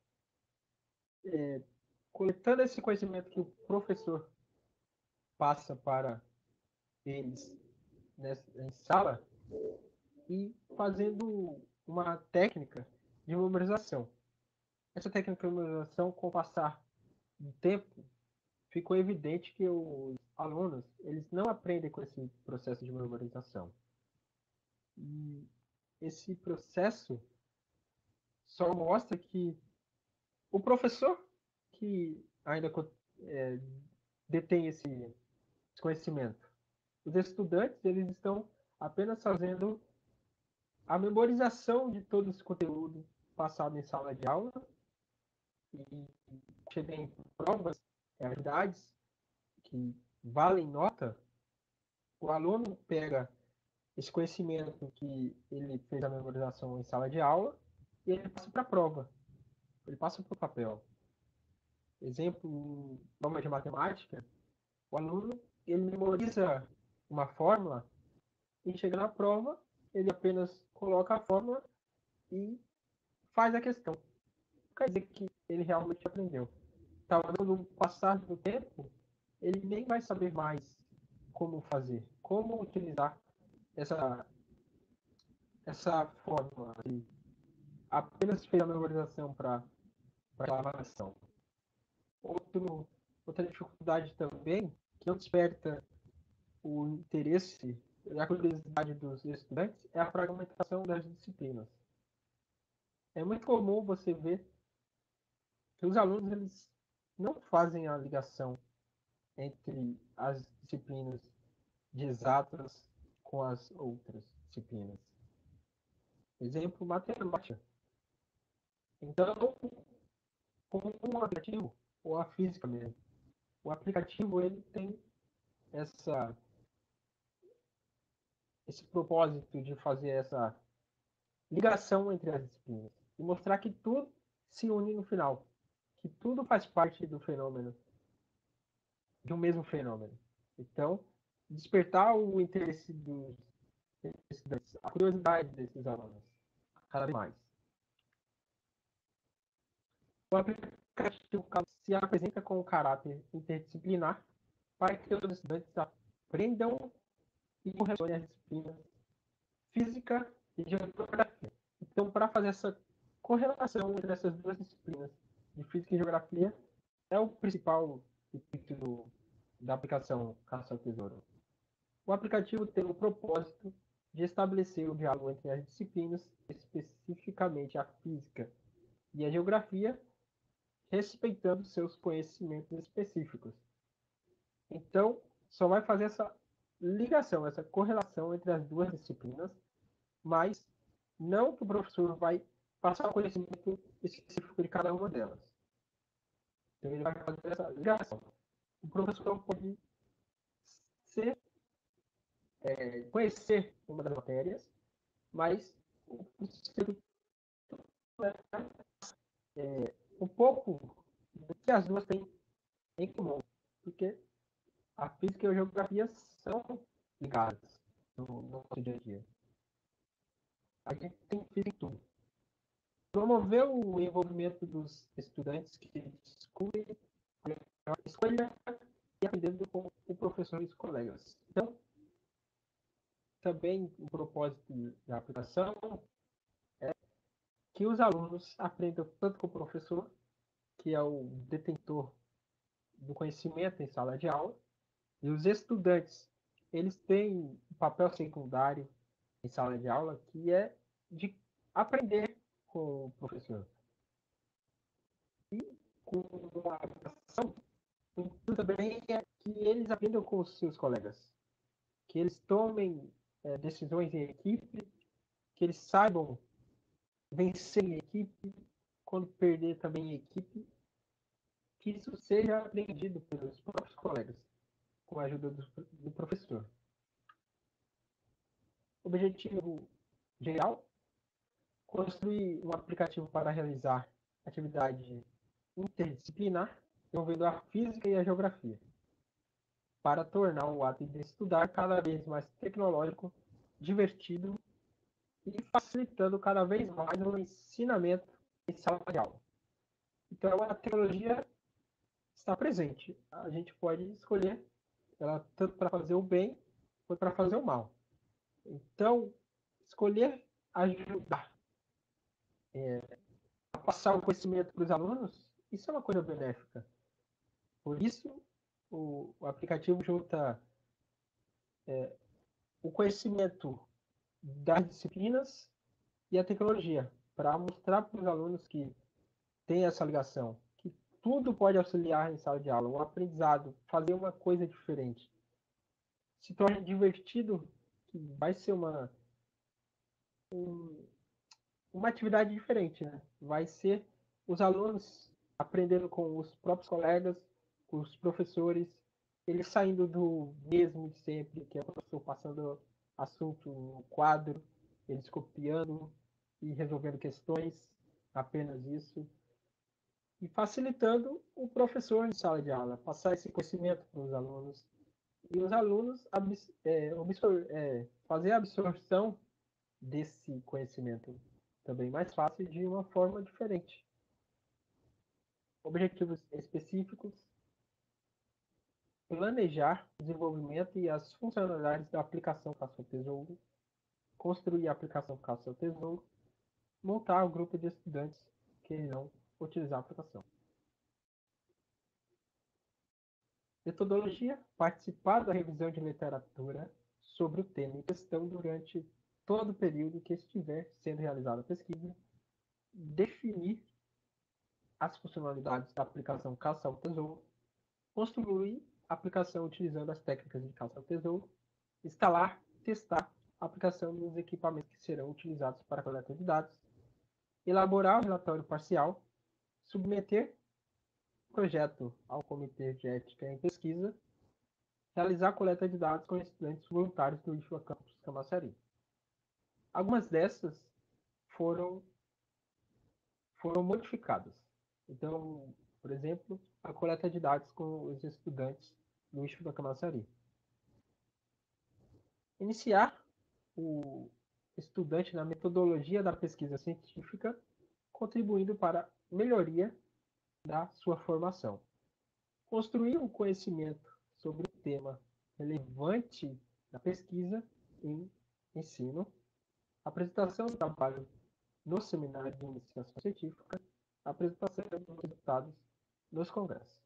[SPEAKER 5] coletando esse conhecimento que o professor passa para eles em sala e fazendo uma técnica de memorização. Essa técnica de memorização, com o passar do tempo, ficou evidente que os alunos eles não aprendem com esse processo de memorização. E esse processo só mostra que o professor que ainda detém esse conhecimento, os estudantes eles estão apenas fazendo a memorização de todo esse conteúdo passado em sala de aula e chega em provas, atividades que valem nota. O aluno pega esse conhecimento que ele fez a memorização em sala de aula e ele passa para a prova, ele passa para o papel. Exemplo, em prova de matemática, o aluno ele memoriza uma fórmula e chega na prova, ele apenas coloca a fórmula e faz a questão. Não quer dizer que ele realmente aprendeu. Talvez no passar do tempo, ele nem vai saber mais como fazer, como utilizar essa fórmula. Ele apenas fez a memorização para aquela avaliação. Outra dificuldade também, que não desperta o interesse e a curiosidade dos estudantes, é a fragmentação das disciplinas. É muito comum você ver que os alunos eles não fazem a ligação entre as disciplinas de exatas com as outras disciplinas. Exemplo, matemática. Então, com um aplicativo, ou a física mesmo. O aplicativo ele tem esse propósito de fazer essa ligação entre as disciplinas e mostrar que tudo se une no final, que tudo faz parte do fenômeno, de um mesmo fenômeno. Então, despertar o interesse dos estudantes, a curiosidade desses alunos, cada vez mais. O aplicativo se apresenta com um caráter interdisciplinar para que os estudantes aprendam e correlacionem as disciplinas física e geografia. Então, para fazer essa correlação entre essas duas disciplinas, de física e geografia, é o principal intuito da aplicação Caça ao Tesouro. O aplicativo tem o propósito de estabelecer o diálogo entre as disciplinas, especificamente a física e a geografia, respeitando seus conhecimentos específicos. Então, só vai fazer essa ligação, essa correlação entre as duas disciplinas, mas não que o professor vai passar o conhecimento específico de cada uma delas. Então, ele vai fazer essa ligação. O professor pode conhecer uma das matérias, mas o seu um pouco do que as duas têm em comum, porque a física e a geografia são ligadas no nosso dia a dia. A gente tem física em tudo. Promover o envolvimento dos estudantes que discutem a escolha e aprendendo com o professor e os colegas. Então, também o propósito da aplicação é que os alunos aprendam tanto com o professor, que é o detentor do conhecimento em sala de aula, e os estudantes, eles têm um papel secundário em sala de aula, que é de aprender com o professor. E com a aplicação, também é que eles aprendam com os seus colegas, que eles tomem decisões em equipe, que eles saibam vencer em equipe, quando perder também em equipe, que isso seja aprendido pelos próprios colegas, com a ajuda do professor. Objetivo geral: construir um aplicativo para realizar atividade interdisciplinar envolvendo a física e a geografia, para tornar o ato de estudar cada vez mais tecnológico, divertido e facilitando cada vez mais o ensinamento em sala de aula. Então, a tecnologia está presente. A gente pode escolher ela tanto para fazer o bem quanto para fazer o mal. Então, escolher ajudar a passar o conhecimento para os alunos, isso é uma coisa benéfica. Por isso, o aplicativo junta o conhecimento das disciplinas e a tecnologia, para mostrar para os alunos que tem essa ligação, que tudo pode auxiliar em sala de aula, o aprendizado, fazer uma coisa diferente. Se torna divertido, que vai ser uma atividade diferente, né? Vai ser os alunos aprendendo com os próprios colegas, com os professores, eles saindo do mesmo de sempre, que é o professor passando assunto no quadro, eles copiando e resolvendo questões, apenas isso, e facilitando o professor em sala de aula, passar esse conhecimento para os alunos, e os alunos fazer a absorção desse conhecimento também mais fácil de uma forma diferente. Objetivos específicos: planejar o desenvolvimento e as funcionalidades da aplicação Caça ao Tesouro, construir a aplicação Caça ao Tesouro, montar o grupo de estudantes que irão utilizar a aplicação. Metodologia: participar da revisão de literatura sobre o tema em questão durante todo o período que estiver sendo realizada a pesquisa, definir as funcionalidades da aplicação Caça ao Tesouro, construir a aplicação utilizando as técnicas de caça ao tesouro, instalar, testar a aplicação nos equipamentos que serão utilizados para a coleta de dados, elaborar o relatório parcial submeter o projeto ao Comitê de Ética em Pesquisa, realizar a coleta de dados com estudantes voluntários do IFBA Campus Camaçari. Algumas dessas foram modificadas. Então, por exemplo, a coleta de dados com os estudantes do IFBA Camaçari. Iniciar o estudante na metodologia da pesquisa científica, contribuindo para a melhoria da sua formação. Construir um conhecimento sobre o tema relevante da pesquisa em ensino, apresentação do trabalho no seminário de iniciação científica, apresentação dos resultados nos congressos.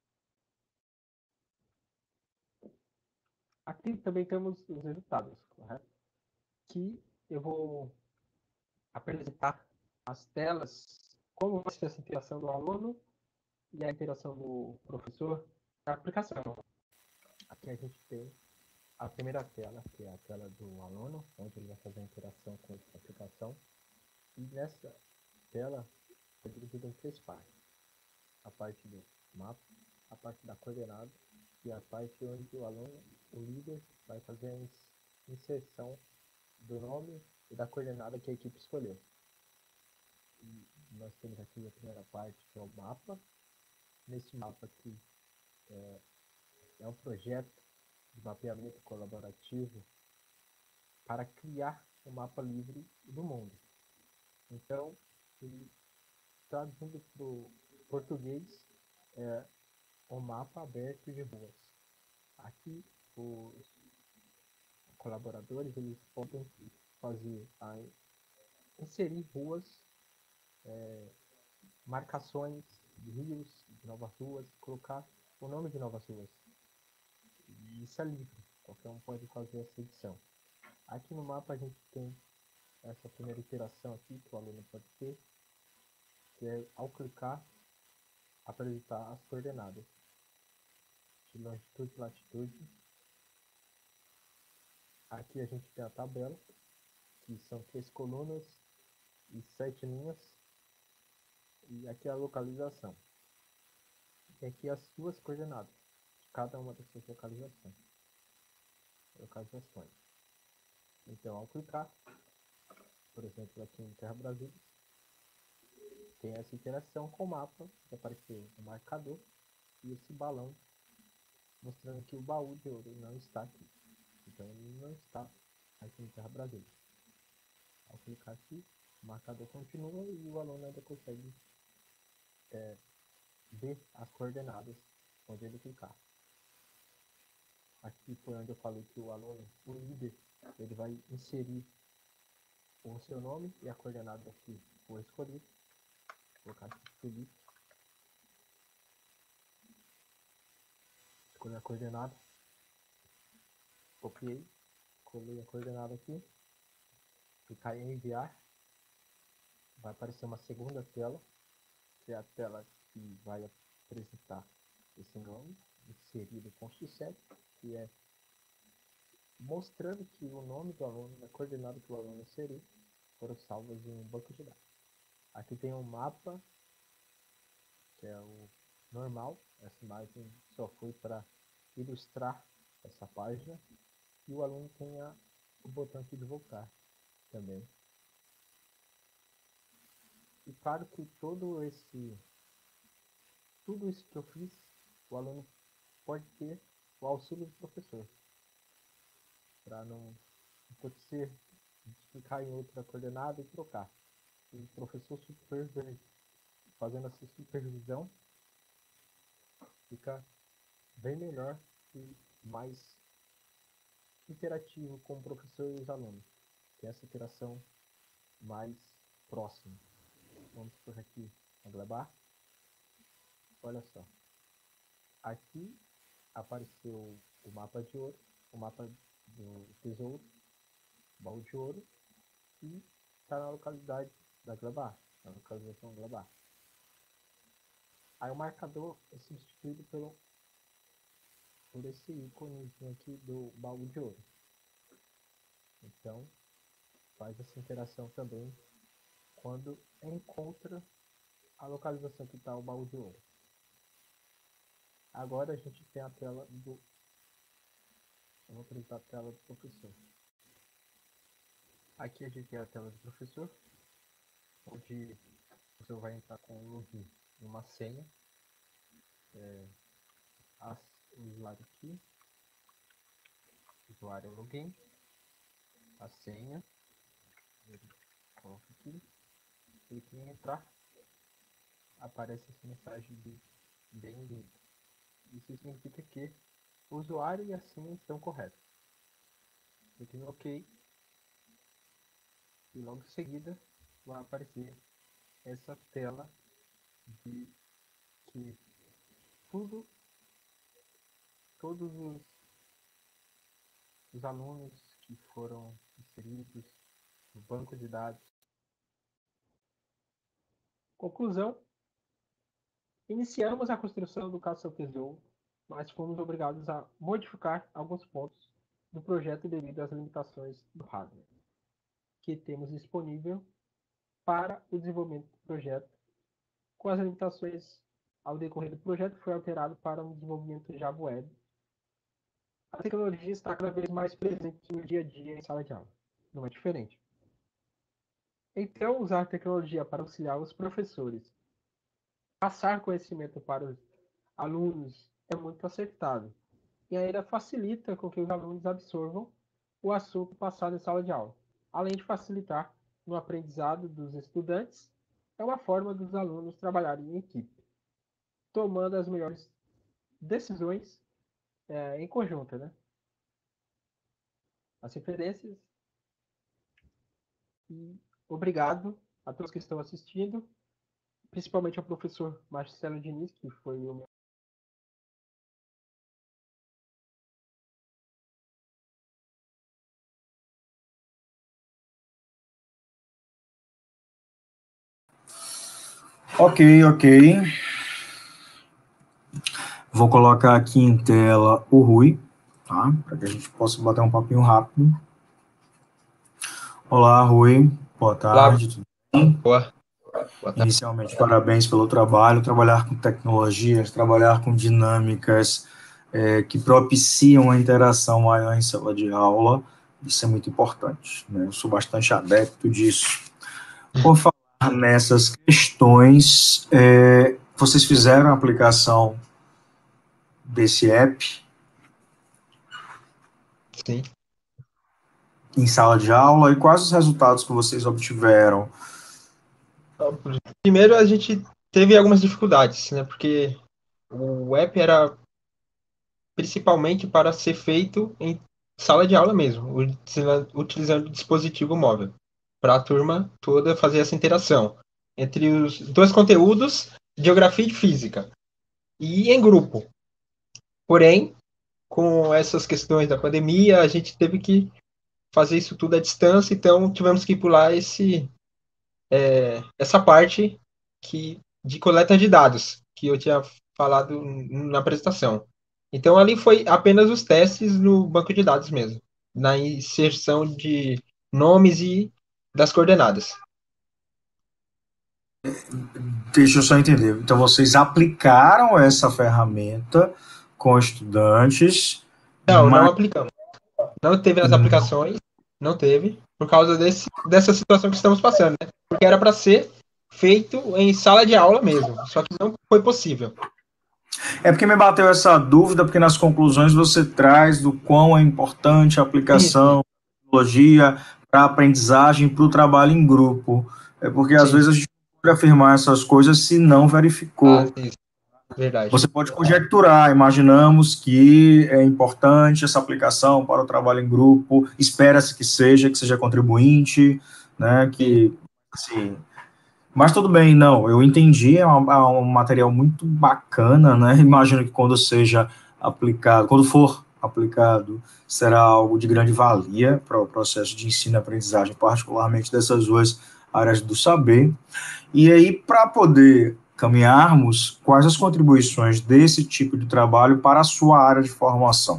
[SPEAKER 5] Aqui também temos os resultados, correto? Que eu vou apresentar as telas, como vai ser essa interação do aluno e a interação do professor na aplicação. Aqui a gente tem a primeira tela, que é a tela do aluno, onde ele vai fazer a interação com essa aplicação. E nessa tela é dividida em 3 partes. A parte do mapa, a parte da coordenada e a parte onde o aluno, o líder, vai fazer a inserção do nome e da coordenada que a equipe escolheu. E nós temos aqui a primeira parte, que é o mapa. Nesse mapa aqui é um projeto de mapeamento colaborativo para criar um mapa livre do mundo. Então, ele, traduzindo para o português, é um mapa aberto de ruas. Aqui, os colaboradores eles podem fazer inserir ruas, marcações de rios, de novas ruas, colocar o nome de novas ruas. E isso é livre, qualquer um pode fazer essa edição. Aqui no mapa a gente tem essa primeira interação aqui que o aluno pode ter, que é, ao clicar, apresentar as coordenadas de longitude e latitude. Aqui a gente tem a tabela, que são 3 colunas e 7 linhas. E aqui a localização. E aqui as suas coordenadas, de cada uma das suas localizações. Então, ao clicar, por exemplo, aqui em Terra Brasil, tem essa interação com o mapa, vai aparecer um marcador e esse balão mostrando que o baú de ouro não está aqui. Então, ele não está aqui em Terra Brasil. Ao clicar aqui, o marcador continua e o aluno ainda consegue ver as coordenadas onde ele clicar. Aqui foi onde eu falei que o aluno, o líder, ele vai inserir o seu nome e a coordenada que foi escolhida. Vou colocar aqui Felipe. Escolhi a coordenada. Copiei. Colei a coordenada aqui. Clicar em enviar. Vai aparecer uma segunda tela, que é a tela que vai apresentar esse nome, inserido com sucesso, que é mostrando que o nome do aluno e a coordenada que o aluno inseriu foram salvas em um banco de dados. Aqui tem um mapa, que é o normal. Essa imagem só foi para ilustrar essa página. E o aluno tem o botão aqui de voltar também. E claro que tudo isso que eu fiz, o aluno pode ter o auxílio do professor, para não acontecer de clicar em outra coordenada e trocar. O professor fazendo essa supervisão fica bem melhor e mais interativo com o professor e os alunos. Tem essa interação mais próxima. Vamos por aqui a Glabar. Olha só. Aqui apareceu o mapa de ouro, o mapa do tesouro, baú de ouro, e está na localidade da Glabar, na localização Glabar. Aí o marcador é substituído por esse ícone aqui do baú de ouro. Então, faz essa interação também quando encontra a localização que está o baú de ouro. Agora a gente tem a tela do... Eu vou apresentar a tela do professor. Aqui a gente tem a tela do professor, onde você vai entrar com um login e uma senha. O usuário aqui. Usuário login. A senha. Ele coloca aqui. Clique em entrar. Aparece essa mensagem de bem-vindo. Isso significa que o usuário e a senha estão corretos. Clique em OK. E logo em seguida vai aparecer essa tela de que todos os alunos que foram inseridos no banco de dados. Conclusão: iniciamos a construção do Caça ao Tesouro, mas fomos obrigados a modificar alguns pontos do projeto devido às limitações do hardware que temos disponível para o desenvolvimento do projeto. Com as limitações ao decorrer do projeto, foi alterado para um desenvolvimento Java Web. A tecnologia está cada vez mais presente no dia a dia em sala de aula. Não é diferente. Então, usar a tecnologia para auxiliar os professores, passar conhecimento para os alunos é muito acertado. E ainda facilita com que os alunos absorvam o assunto passado em sala de aula. Além de facilitar no aprendizado dos estudantes, é uma forma dos alunos trabalharem em equipe, tomando as melhores decisões em conjunto, né? As referências. E obrigado a todos que estão assistindo, principalmente ao professor Marcelo Diniz, que foi o meu...
[SPEAKER 1] Ok. Vou colocar aqui em tela o Rui, tá? Para que a gente possa bater um papinho rápido. Olá, Rui. Boa tarde. Tudo bem?
[SPEAKER 6] Boa tarde.
[SPEAKER 1] Inicialmente, parabéns pelo trabalho. Trabalhar com tecnologias, trabalhar com dinâmicas que propiciam a interação maior em sala de aula, isso é muito importante, né? Eu sou bastante adepto disso. Por falar nessas questões, vocês fizeram a aplicação desse app?
[SPEAKER 6] Sim.
[SPEAKER 1] Em sala de aula, e quais os resultados que vocês obtiveram?
[SPEAKER 6] Primeiro, a gente teve algumas dificuldades, né? Porque o app era principalmente para ser feito em sala de aula mesmo, utilizando o dispositivo móvel, para a turma toda fazer essa interação entre os dois conteúdos, geografia e física, e em grupo. Porém, com essas questões da pandemia, a gente teve que fazer isso tudo à distância, então tivemos que pular essa parte de coleta de dados, que eu tinha falado na apresentação. Então, ali foi apenas os testes no banco de dados mesmo, na inserção de nomes e das coordenadas.
[SPEAKER 1] Deixa eu só entender. Então, vocês aplicaram essa ferramenta com estudantes?
[SPEAKER 6] Não aplicamos. Não teve nas aplicações, não teve, por causa dessa situação que estamos passando, né? Porque era para ser feito em sala de aula mesmo, só que não foi possível.
[SPEAKER 1] É porque me bateu essa dúvida, porque nas conclusões você traz do quão é importante a aplicação da tecnologia para a aprendizagem, para o trabalho em grupo. É porque às vezes a gente não pode afirmar essas coisas se não verificou.
[SPEAKER 6] Verdade.
[SPEAKER 1] Você pode conjecturar, imaginamos que é importante essa aplicação para o trabalho em grupo, espera-se que seja contribuinte, né, que, assim... Mas tudo bem, não, eu entendi, é um material muito bacana, né, imagino que quando for aplicado, será algo de grande valia para o processo de ensino e aprendizagem, particularmente dessas duas áreas do saber. E aí, para poder caminharmos, quais as contribuições desse tipo de trabalho para a sua área de formação?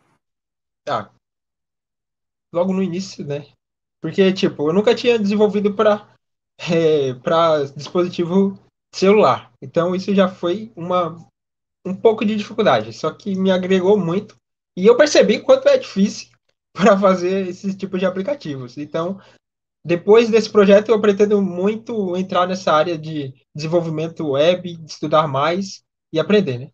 [SPEAKER 6] Logo no início, né, porque, eu nunca tinha desenvolvido para dispositivo celular. Então, isso já foi um pouco de dificuldade, só que me agregou muito. E eu percebi quanto é difícil para fazer esse tipo de aplicativos. Então, depois desse projeto, eu pretendo muito entrar nessa área de desenvolvimento web, de estudar mais e aprender, né?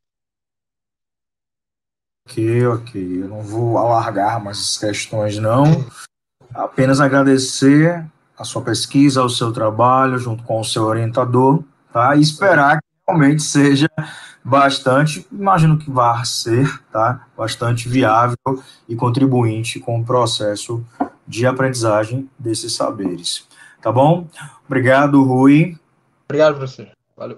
[SPEAKER 1] Ok, ok. Eu não vou alargar mais as questões, não. Apenas agradecer a sua pesquisa, o seu trabalho, junto com o seu orientador, tá? E esperar que realmente seja bastante, imagino que vá ser, tá? Bastante viável e contribuinte com o processo de aprendizagem desses saberes. Tá bom? Obrigado, Rui.
[SPEAKER 6] Obrigado, professor. Valeu.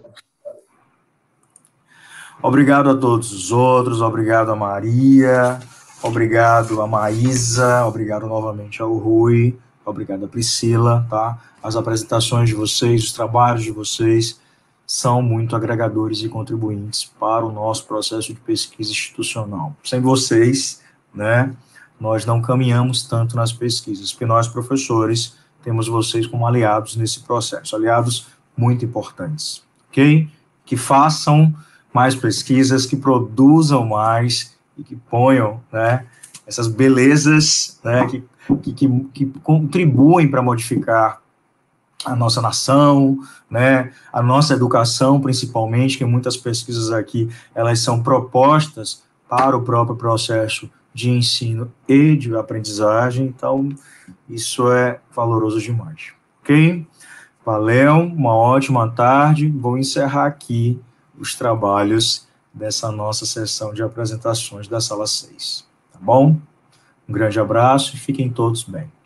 [SPEAKER 1] Obrigado a todos os outros, obrigado a Maria, obrigado a Maísa, obrigado novamente ao Rui, obrigado a Priscila, tá? As apresentações de vocês, os trabalhos de vocês são muito agregadores e contribuintes para o nosso processo de pesquisa institucional. Sem vocês, né, nós não caminhamos tanto nas pesquisas, porque nós, professores, temos vocês como aliados nesse processo, aliados muito importantes, ok? Que façam mais pesquisas, que produzam mais e que ponham, né, essas belezas, né, que contribuem para modificar a nossa nação, né, a nossa educação, principalmente, que muitas pesquisas aqui, elas são propostas para o próprio processo de ensino e de aprendizagem, então, isso é valoroso demais, ok? Valeu, uma ótima tarde, vou encerrar aqui os trabalhos dessa nossa sessão de apresentações da sala 6, tá bom? Um grande abraço e fiquem todos bem.